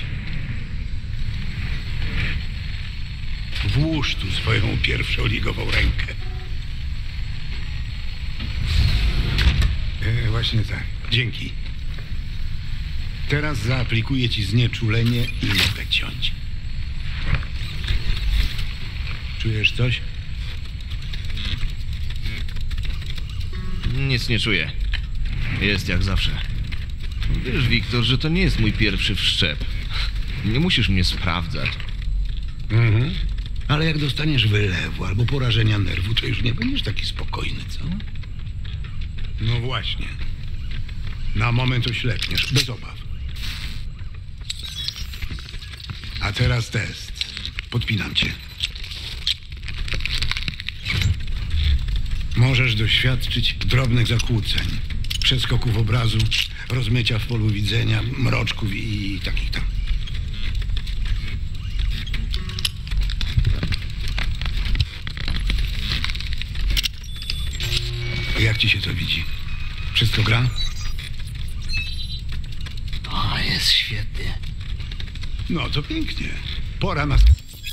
Włóż tu swoją pierwszoligową rękę. E, właśnie tak. Dzięki. Teraz zaaplikuję ci znieczulenie i mogę ciąć. Czujesz coś? Nic nie czuję. Jest jak zawsze. Wiesz, Wiktor, że to nie jest mój pierwszy wszczep. Nie musisz mnie sprawdzać. Mhm. Ale jak dostaniesz wylewu albo porażenia nerwu, to już nie będziesz taki spokojny, co? No właśnie. Na moment oślepniesz, bez obaw. A teraz test. Podpinam cię. Możesz doświadczyć drobnych zakłóceń, przeskoków obrazu, rozmycia w polu widzenia, mroczków i takich tam. Jak ci się to widzi? Wszystko gra? O, jest świetnie. No to pięknie. Pora na...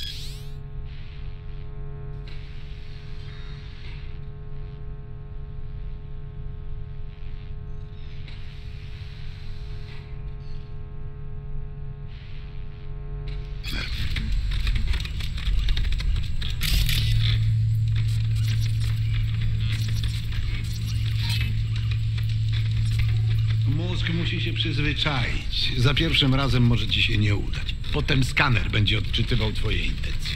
Mózg musi się przyzwyczaić. Za pierwszym razem może ci się nie udać. Potem skaner będzie odczytywał twoje intencje.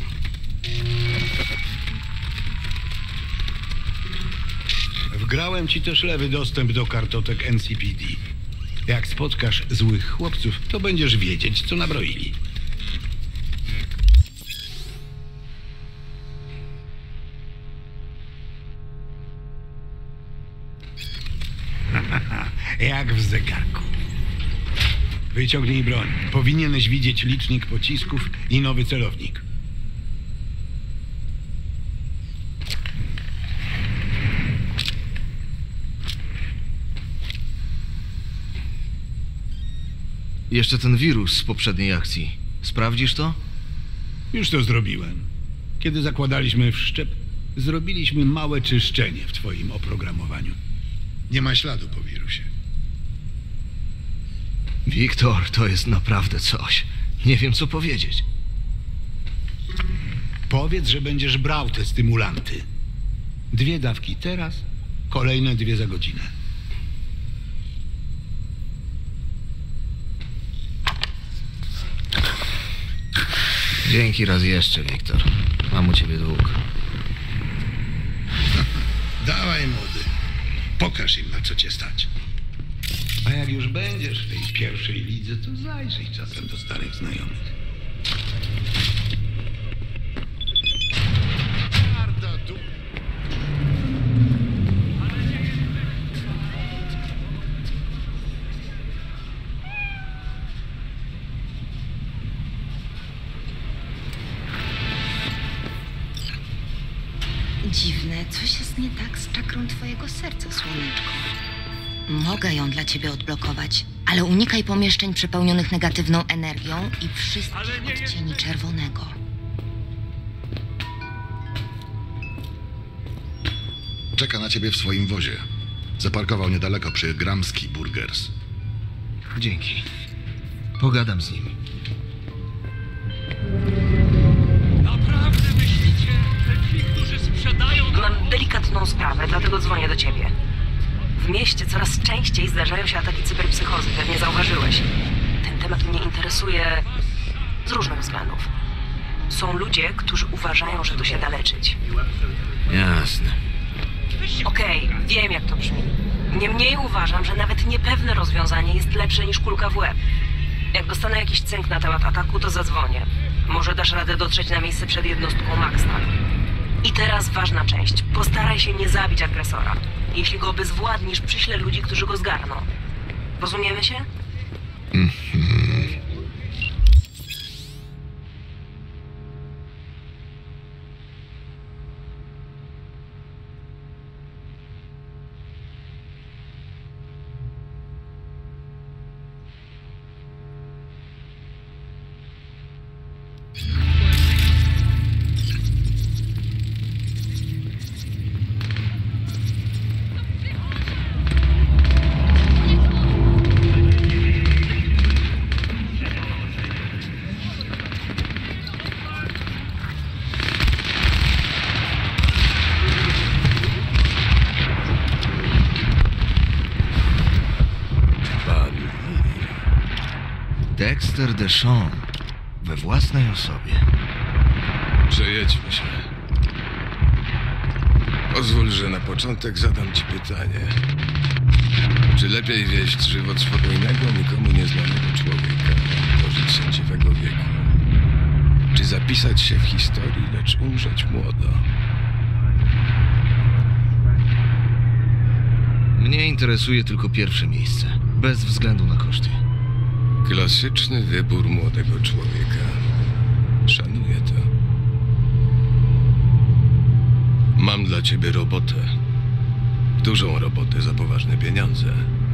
Wgrałem ci też lewy dostęp do kartotek N C P D. Jak spotkasz złych chłopców, to będziesz wiedzieć, co nabroili. Jak w zegarku. Wyciągnij broń. Powinieneś widzieć licznik pocisków i nowy celownik. Jeszcze ten wirus z poprzedniej akcji. Sprawdzisz to? Już to zrobiłem. Kiedy zakładaliśmy wszczep, zrobiliśmy małe czyszczenie w twoim oprogramowaniu. Nie ma śladu po wirusie. Wiktor, to jest naprawdę coś. Nie wiem, co powiedzieć. Powiedz, że będziesz brał te stymulanty. Dwie dawki teraz, kolejne dwie za godzinę. Dzięki raz jeszcze, Wiktor. Mam u ciebie dług. Dawaj, młody. Pokaż im, na co cię stać. A jak już będziesz w tej pierwszej lidze, to zajrzyj czasem do starych znajomych. Dziwne, coś jest nie tak z czakrą twojego serca, słoneczko. Mogę ją dla ciebie odblokować, ale unikaj pomieszczeń przepełnionych negatywną energią i wszystkich odcieni czerwonego. Czeka na ciebie w swoim wozie. Zaparkował niedaleko przy Gramski Burgers. Dzięki. Pogadam z nim. Naprawdę myślicie, że ci, którzy sprzedają... Mam delikatną sprawę, dlatego dzwonię do ciebie. W mieście coraz częściej zdarzają się ataki cyberpsychozy, pewnie zauważyłeś. Ten temat mnie interesuje z różnych względów. Są ludzie, którzy uważają, że to się da leczyć. Jasne. Okej, wiem jak to brzmi. Niemniej uważam, że nawet niepewne rozwiązanie jest lepsze niż kulka w łeb. Jak dostanę jakiś cynk na temat ataku, to zadzwonię. Może dasz radę dotrzeć na miejsce przed jednostką Maxtal. I teraz ważna część. Postaraj się nie zabić agresora. Jeśli go obezwładnisz, przyślę ludzi, którzy go zgarną. Rozumiemy się? Mhm. Dexter Deshawn we własnej osobie. Przejedźmy się. Pozwól, że na początek zadam ci pytanie. Czy lepiej wieść żywot spokojnego, nikomu nieznanego człowieka, dożyć sędziwego wieku? Czy zapisać się w historii, lecz umrzeć młodo? Mnie interesuje tylko pierwsze miejsce, bez względu na koszty. Klasyczny wybór młodego człowieka. Szanuję to. Mam dla ciebie robotę. Dużą robotę za poważne pieniądze.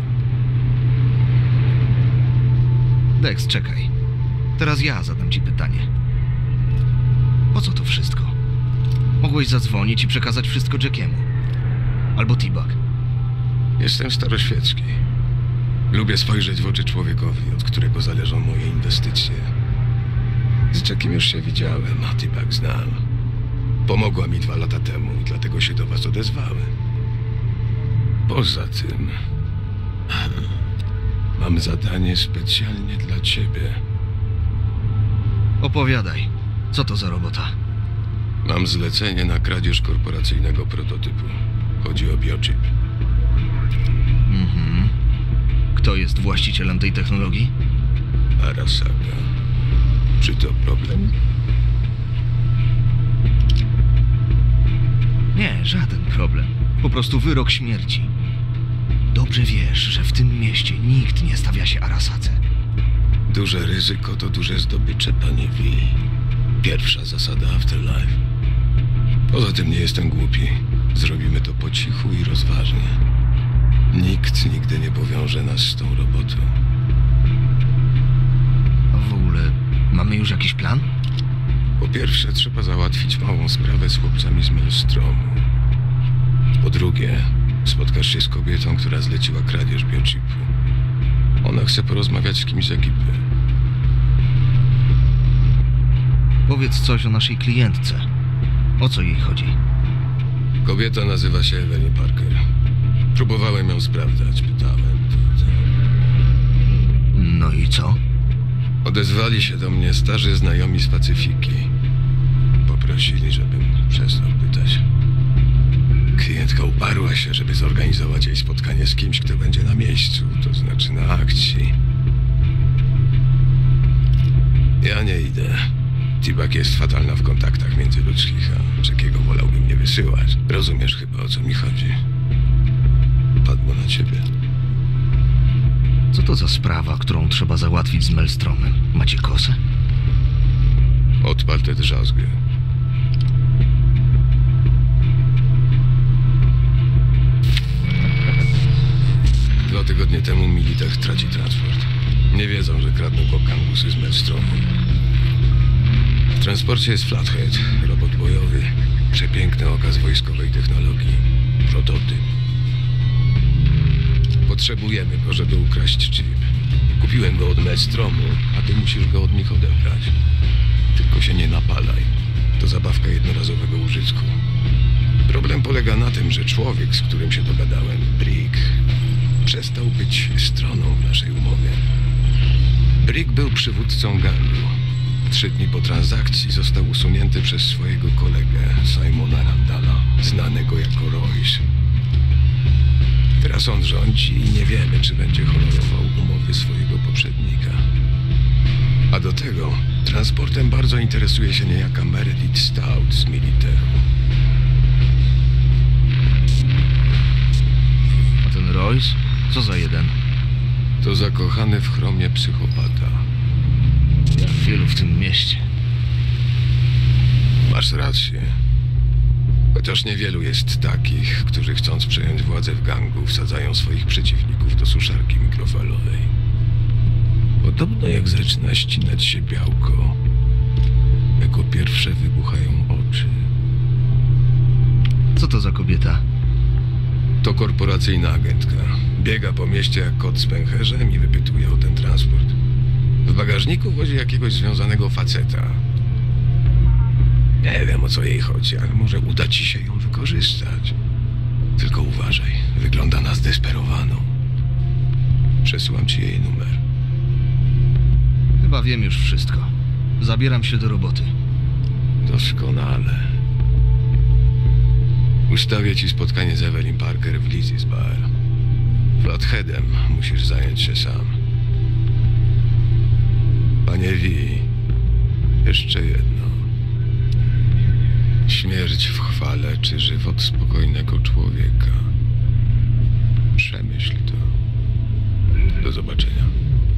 Dex, czekaj. Teraz ja zadam ci pytanie. Po co to wszystko? Mogłeś zadzwonić i przekazać wszystko Jackiemu. Albo T-Bug. Jestem staroświecki. Lubię spojrzeć w oczy człowiekowi, od którego zależą moje inwestycje. Z Jackiem już się widziałem, a T-Bug znam. Pomogła mi dwa lata temu i dlatego się do was odezwałem. Poza tym... mam zadanie specjalnie dla ciebie. Opowiadaj. Co to za robota? Mam zlecenie na kradzież korporacyjnego prototypu. Chodzi o biochip. Mhm. Kto jest właścicielem tej technologii? Arasaka. Czy to problem? Nie, żaden problem. Po prostu wyrok śmierci. Dobrze wiesz, że w tym mieście nikt nie stawia się Arasace. Duże ryzyko to duże zdobycze, panie V. Pierwsza zasada Afterlife. Poza tym nie jestem głupi. Zrobimy to po cichu i rozważnie. Nikt nigdy nie powiąże nas z tą robotą. A w ogóle mamy już jakiś plan? Po pierwsze, trzeba załatwić małą sprawę z chłopcami z Maelstromu. Po drugie, spotkasz się z kobietą, która zleciła kradzież biochipu. Ona chce porozmawiać z kimś z ekipy. Powiedz coś o naszej klientce. O co jej chodzi? Kobieta nazywa się Evelyn Parker. Próbowałem ją sprawdzać, pytałem. To, to... No i co? Odezwali się do mnie starzy znajomi z Pacyfiki. Poprosili, żebym przestał pytać. Klientka uparła się, żeby zorganizować jej spotkanie z kimś, kto będzie na miejscu, to znaczy na akcji. Ja nie idę. T-Bug jest fatalna w kontaktach międzyludzkich, a Jackiego wolałbym nie wysyłać. Rozumiesz chyba, o co mi chodzi. Padło na ciebie. Co to za sprawa, którą trzeba załatwić z Maelstromem? Macie kosę? Odpal tę drzazgę. Dwa tygodnie temu Militech traci transport. Nie wiedzą, że kradną go kangusy z Maelstromu. W transporcie jest Flathead, robot bojowy. Przepiękny okaz wojskowej technologii. Prototyp. Potrzebujemy go, żeby ukraść chip. Kupiłem go od Maelstromu, a ty musisz go od nich odebrać. Tylko się nie napalaj. To zabawka jednorazowego użytku. Problem polega na tym, że człowiek, z którym się dogadałem, Brick, przestał być stroną w naszej umowie. Brick był przywódcą gangu. Trzy dni po transakcji został usunięty przez swojego kolegę, Simona Randalla, znanego jako Royce. Teraz on rządzi i nie wiemy, czy będzie honorował umowy swojego poprzednika. A do tego transportem bardzo interesuje się niejaka Meredith Stout z Militechu. A ten Royce? Co za jeden? To zakochany w chromie psychopata. Jak wielu w tym mieście. Masz rację. Chociaż niewielu jest takich, którzy chcąc przejąć władzę w gangu, wsadzają swoich przeciwników do suszarki mikrofalowej. Podobno jak zaczyna ścinać się białko, jako pierwsze wybuchają oczy. Co to za kobieta? To korporacyjna agentka. Biega po mieście jak kot z pęcherzem i wypytuje o ten transport. W bagażniku wozi jakiegoś związanego faceta. Nie wiem, o co jej chodzi, ale może uda ci się ją wykorzystać. Tylko uważaj, wygląda na zdesperowaną. Przesyłam ci jej numer. Chyba wiem już wszystko. Zabieram się do roboty. Doskonale. Ustawię ci spotkanie z Evelyn Parker w Lizzie's Bar. Flatheadem musisz zająć się sam. Panie V, jeszcze jedno. Śmierć w chwale czy żywot spokojnego człowieka? Przemyśl to. Do zobaczenia.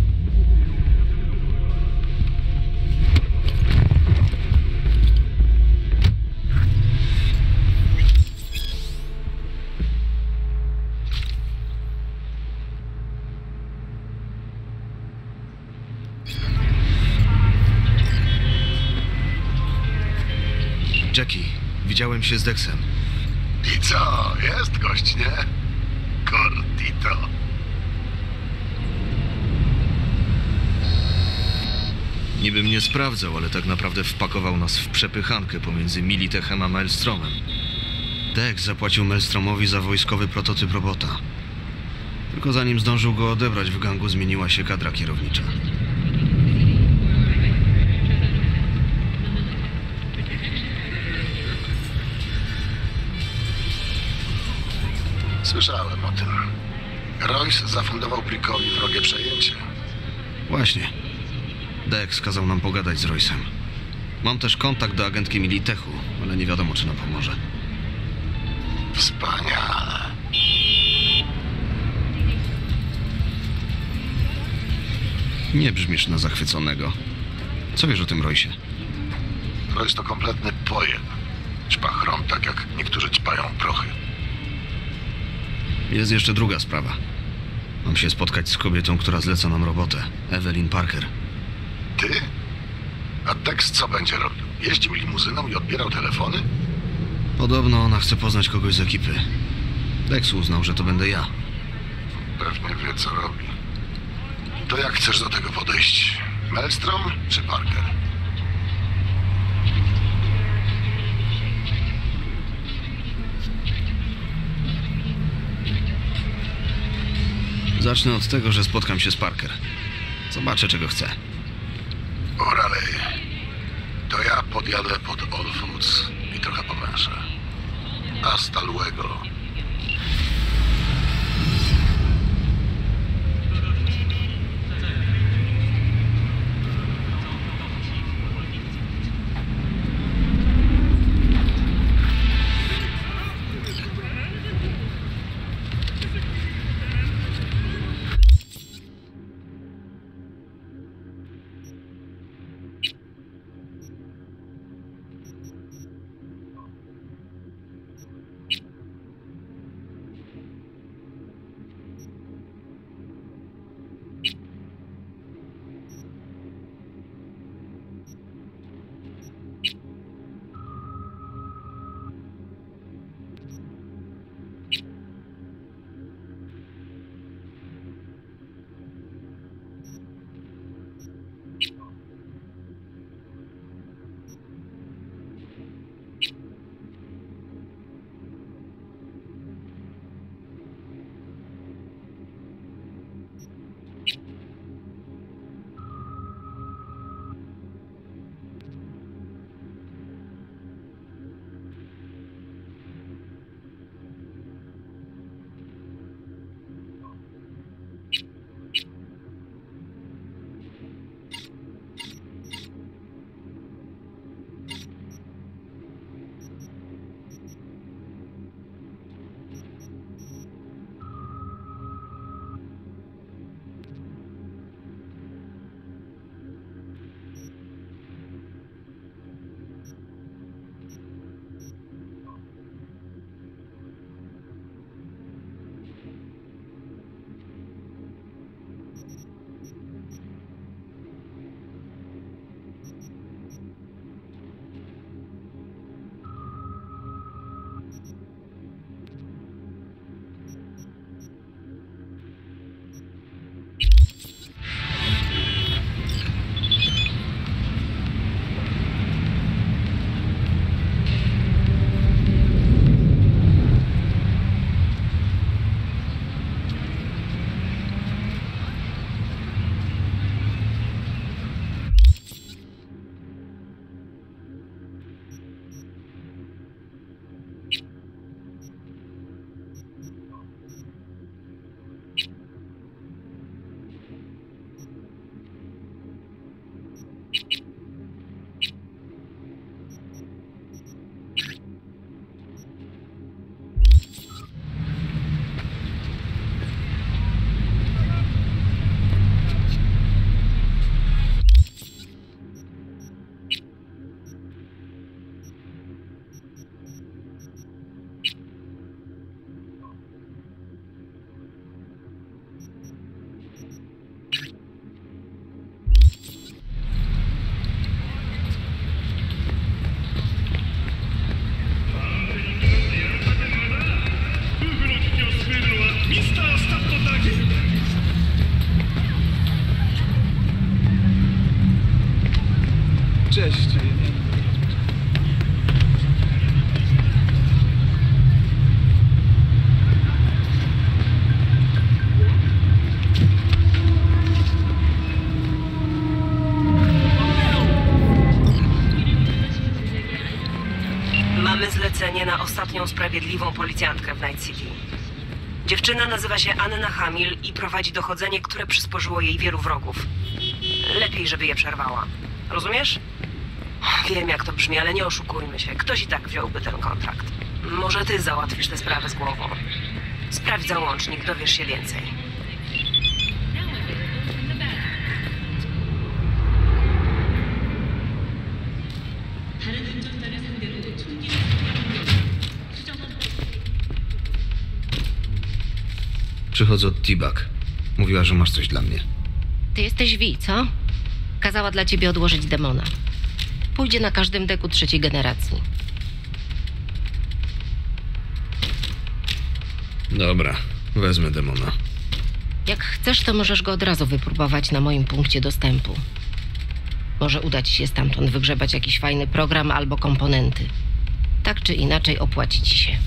Jackie, widziałem się z Dexem. I co? Jest gość, nie? Gordito. Niby mnie sprawdzał, ale tak naprawdę wpakował nas w przepychankę pomiędzy Militechem a Maelstromem. Dex zapłacił Maelstromowi za wojskowy prototyp robota. Tylko zanim zdążył go odebrać, w gangu zmieniła się kadra kierownicza. Słyszałem o tym. Royce zafundował Brickowi wrogie przejęcie. Właśnie. Dex kazał nam pogadać z Royce'em. Mam też kontakt do agentki Militechu, ale nie wiadomo, czy nam pomoże. Wspaniale. Nie brzmisz na zachwyconego. Co wiesz o tym Royce'ie? Royce to kompletny pojeb. Ćpa chrom, tak jak niektórzy ćpają prochy. Jest jeszcze druga sprawa. Mam się spotkać z kobietą, która zleca nam robotę. Evelyn Parker. Ty? A Dex co będzie robił? Jeździł limuzyną i odbierał telefony? Podobno ona chce poznać kogoś z ekipy. Dex uznał, że to będę ja. Pewnie wie, co robi. To jak chcesz do tego podejść? Maelstrom czy Parker? Zacznę od tego, że spotkam się z Parker. Zobaczę, czego chce. Oralej. To ja podjadę pod All Foods i trochę powęszę. Hasta luego. Mamy zlecenie na ostatnią sprawiedliwą policjantkę w Night City. Dziewczyna nazywa się Anna Hamill i prowadzi dochodzenie, które przysporzyło jej wielu wrogów. Lepiej, żeby je przerwała. Rozumiesz? Wiem, jak to brzmi, ale nie oszukujmy się. Ktoś i tak wziąłby ten kontrakt. Może ty załatwisz tę sprawę z głową. Sprawdź załącznik, dowiesz się więcej. Przychodzę od T-Bag. Mówiła, że masz coś dla mnie. Ty jesteś Vi, co? Kazała dla ciebie odłożyć demona. Pójdzie na każdym deku trzeciej generacji. Dobra, wezmę demona. Jak chcesz, to możesz go od razu wypróbować na moim punkcie dostępu. Może uda ci się stamtąd wygrzebać jakiś fajny program albo komponenty. Tak czy inaczej opłaci ci się.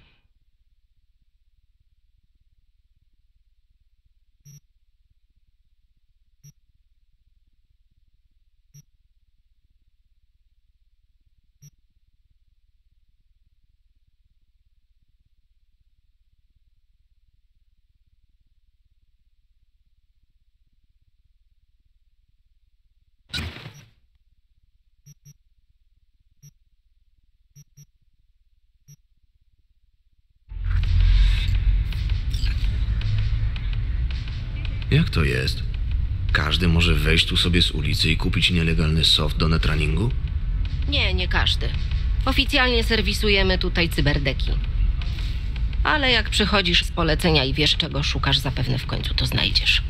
Jak to jest? Każdy może wejść tu sobie z ulicy i kupić nielegalny soft do netrunningu? Nie, nie każdy. Oficjalnie serwisujemy tutaj cyberdeki. Ale jak przychodzisz z polecenia i wiesz, czego szukasz, zapewne w końcu to znajdziesz.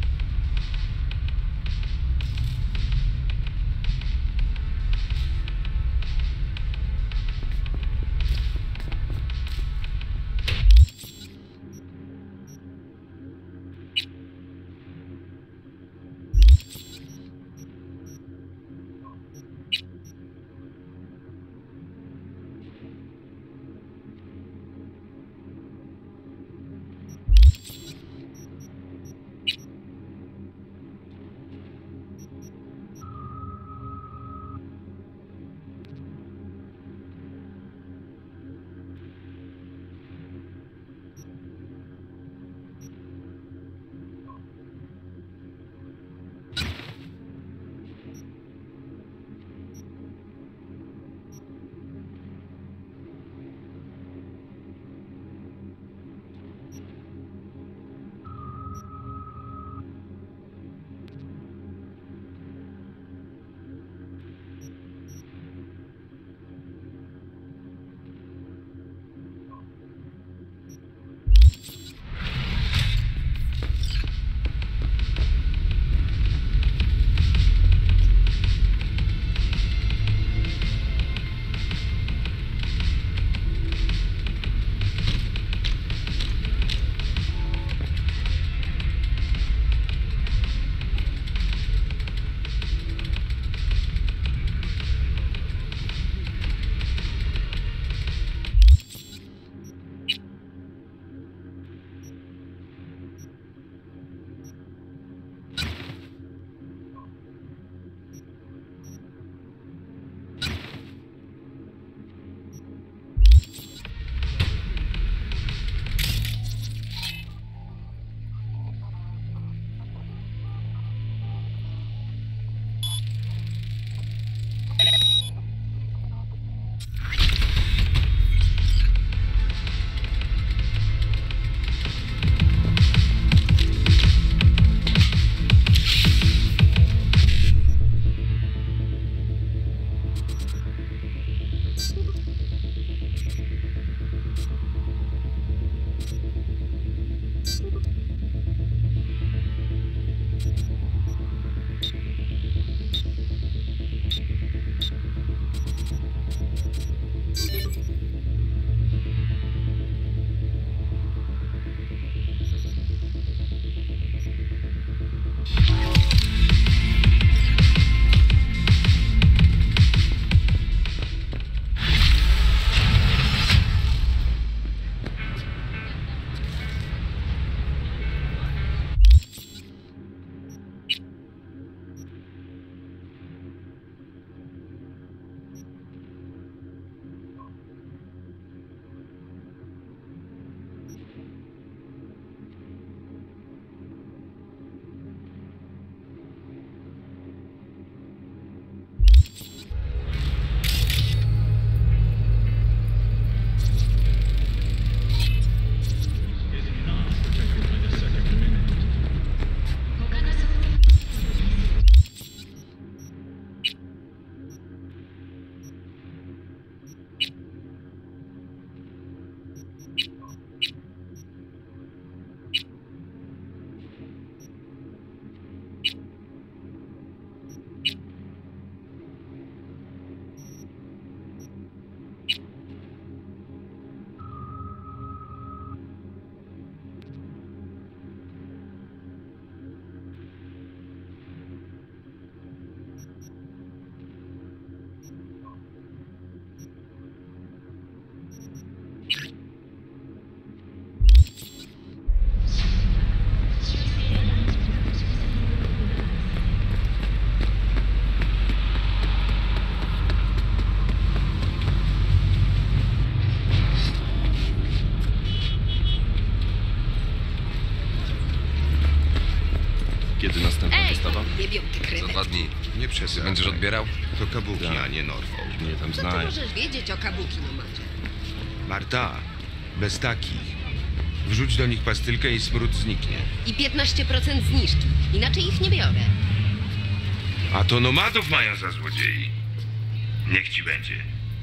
Ty będziesz odbierał? To kabuki, Tak. a nie Norfolk. Mnie tam Co ty znają. możesz wiedzieć o kabuki-nomadzie? Marta, bez takich. Wrzuć do nich pastylkę i smród zniknie. I piętnaście procent zniżki. Inaczej ich nie biorę. A to nomadów mają za złodziei. Niech ci będzie.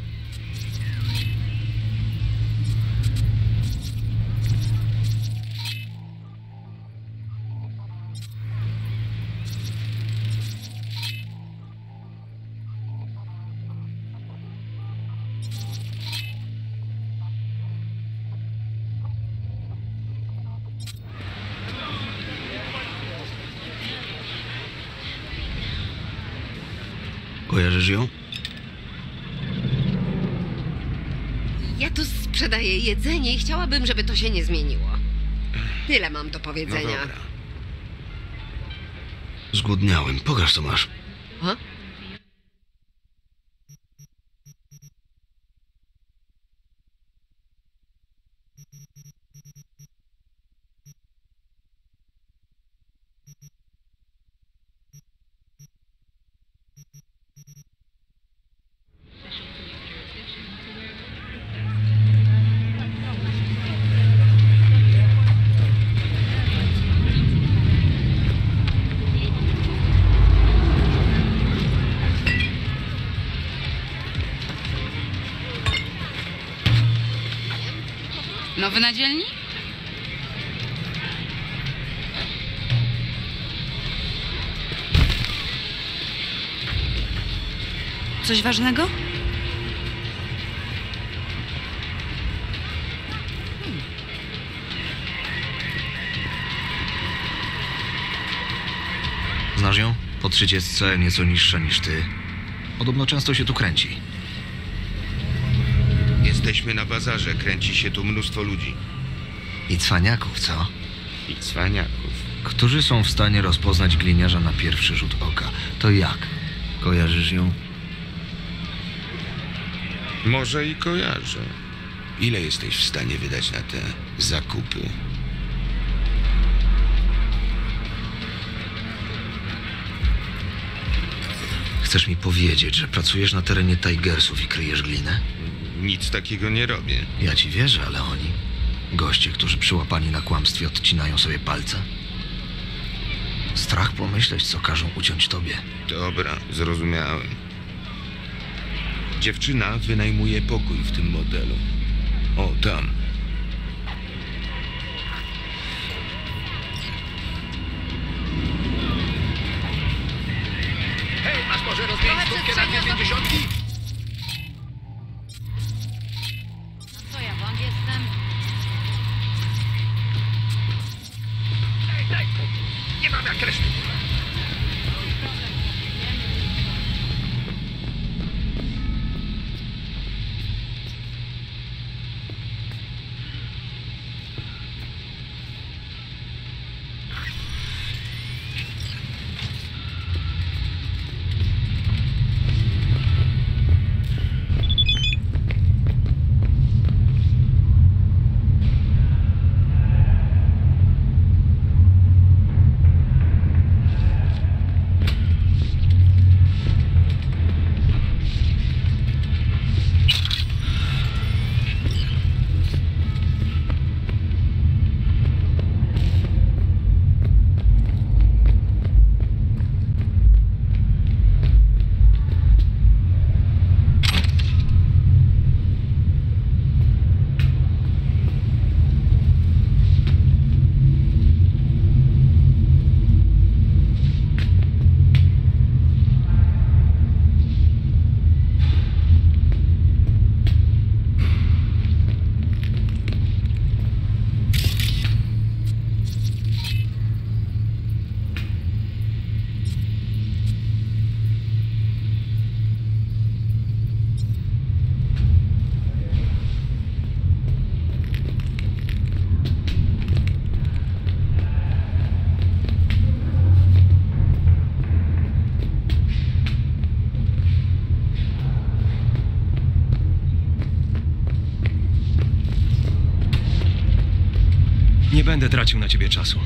Kojarzysz ją? Ja tu sprzedaję jedzenie i chciałabym, żeby to się nie zmieniło. Tyle mam do powiedzenia. No dobra. Zgłodniałem. Pokaż, co masz. A? Nowy na dzielni? Coś ważnego? Znasz ją? Po trzydziestce, nieco niższa niż ty. Podobno często się tu kręci. Jesteśmy na bazarze, kręci się tu mnóstwo ludzi. I cwaniaków, co? I cwaniaków. Którzy są w stanie rozpoznać gliniarza na pierwszy rzut oka. To jak? Kojarzysz ją? Może i kojarzę. Ile jesteś w stanie wydać na te zakupy? Chcesz mi powiedzieć, że pracujesz na terenie Tigersów i kryjesz glinę? Nic takiego nie robię. Ja ci wierzę, ale oni... Goście, którzy przyłapani na kłamstwie, odcinają sobie palce? Strach pomyśleć, co każą uciąć tobie. Dobra, zrozumiałem. Dziewczyna wynajmuje pokój w tym modelu. O, tam. Hej, masz może rozmienić stówkę na dwie pięćdziesiątki? No co ja, błąd jestem? Ej, daj tu! Nie mam jak reszty. Nie będę tracił na ciebie czasu.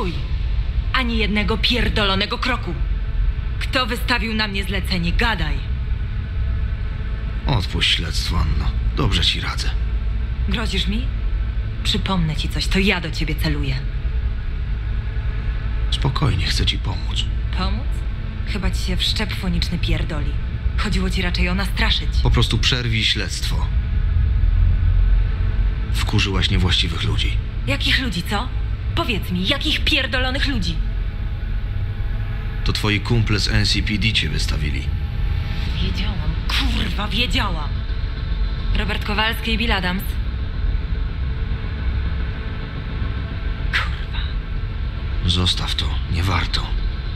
Stój! Ani jednego pierdolonego kroku. Kto wystawił na mnie zlecenie? Gadaj. Odpuść śledztwo, Anno. Dobrze ci radzę. Grozisz mi? Przypomnę ci coś, to ja do ciebie celuję. Spokojnie, chcę ci pomóc. Pomóc? Chyba ci się wszczep foniczny pierdoli. Chodziło ci raczej o nastraszyć. Po prostu przerwij śledztwo. Wkurzyłaś niewłaściwych ludzi. Jakich ludzi, co? Powiedz mi, jakich pierdolonych ludzi? To twoi kumple z N C P D cię wystawili. Wiedziałam, kurwa, wiedziałam. Robert Kowalski i Bill Adams. Kurwa. Zostaw to, nie warto.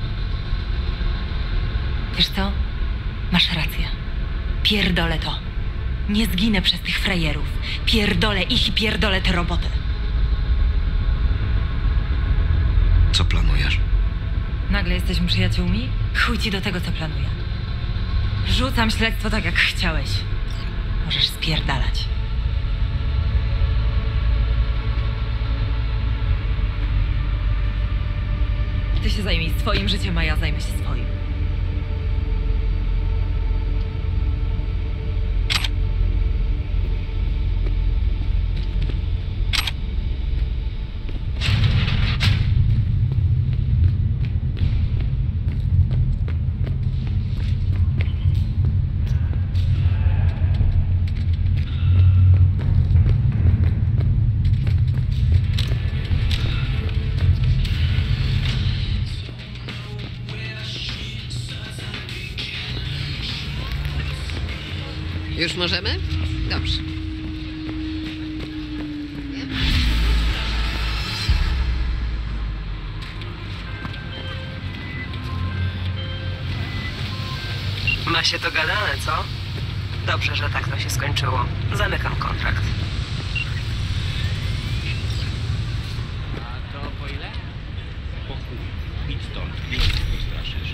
Wiesz co? Masz rację. Pierdolę to. Nie zginę przez tych frajerów. Pierdolę ich i pierdolę tę robotę. Co planujesz? Nagle jesteśmy przyjaciółmi? Chuj ci do tego, co planuję. Rzucam śledztwo tak, jak chciałeś. Możesz spierdalać. Ty się zajmij swoim życiem, a ja zajmę się swoim. Już możemy? Dobrze. Ma się to gadane, co? Dobrze, że tak to się skończyło. Zamykam kontrakt. A to po ile? Po chuj. Idź stąd, nie się straszysz.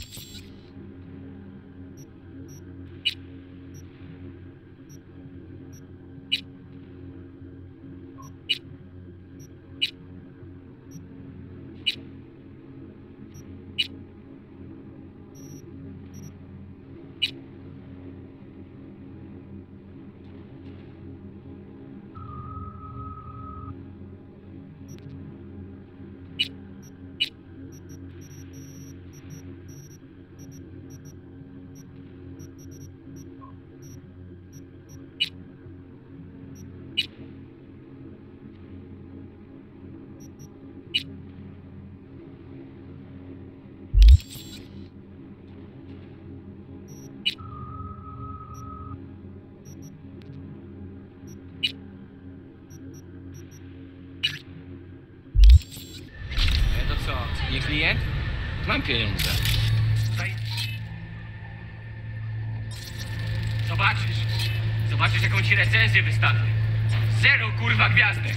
Nie klient? Mam pieniądze. Zobaczysz. Zobaczysz, jaką ci recenzję wystawię. Zero, kurwa, gwiazdek.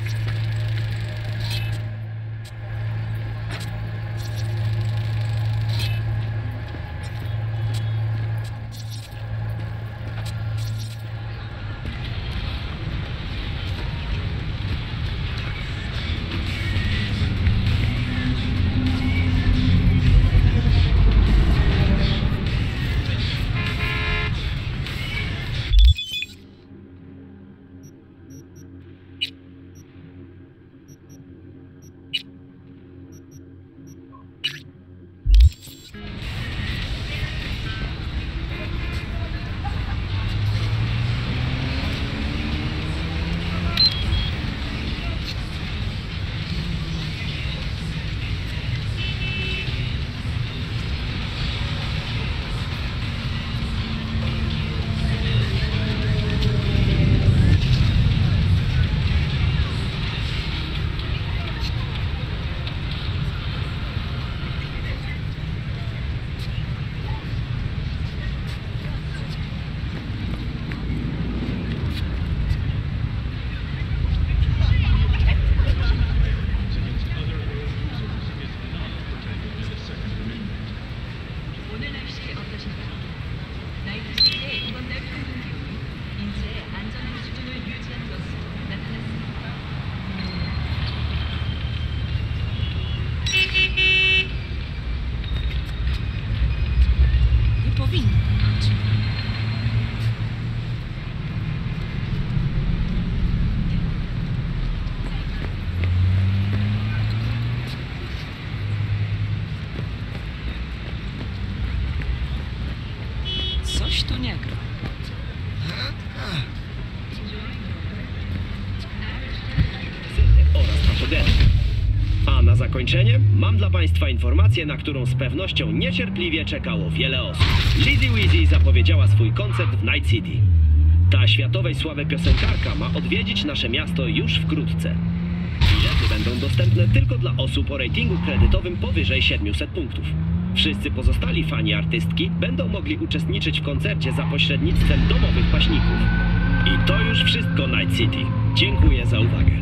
zakończeniem mam dla Państwa informację, na którą z pewnością niecierpliwie czekało wiele osób. Lizzy Weezy zapowiedziała swój koncert w Night City. Ta światowej sławy piosenkarka ma odwiedzić nasze miasto już wkrótce. Bilety będą dostępne tylko dla osób o ratingu kredytowym powyżej siedmiuset punktów. Wszyscy pozostali fani artystki będą mogli uczestniczyć w koncercie za pośrednictwem domowych paśników. I to już wszystko, Night City. Dziękuję za uwagę.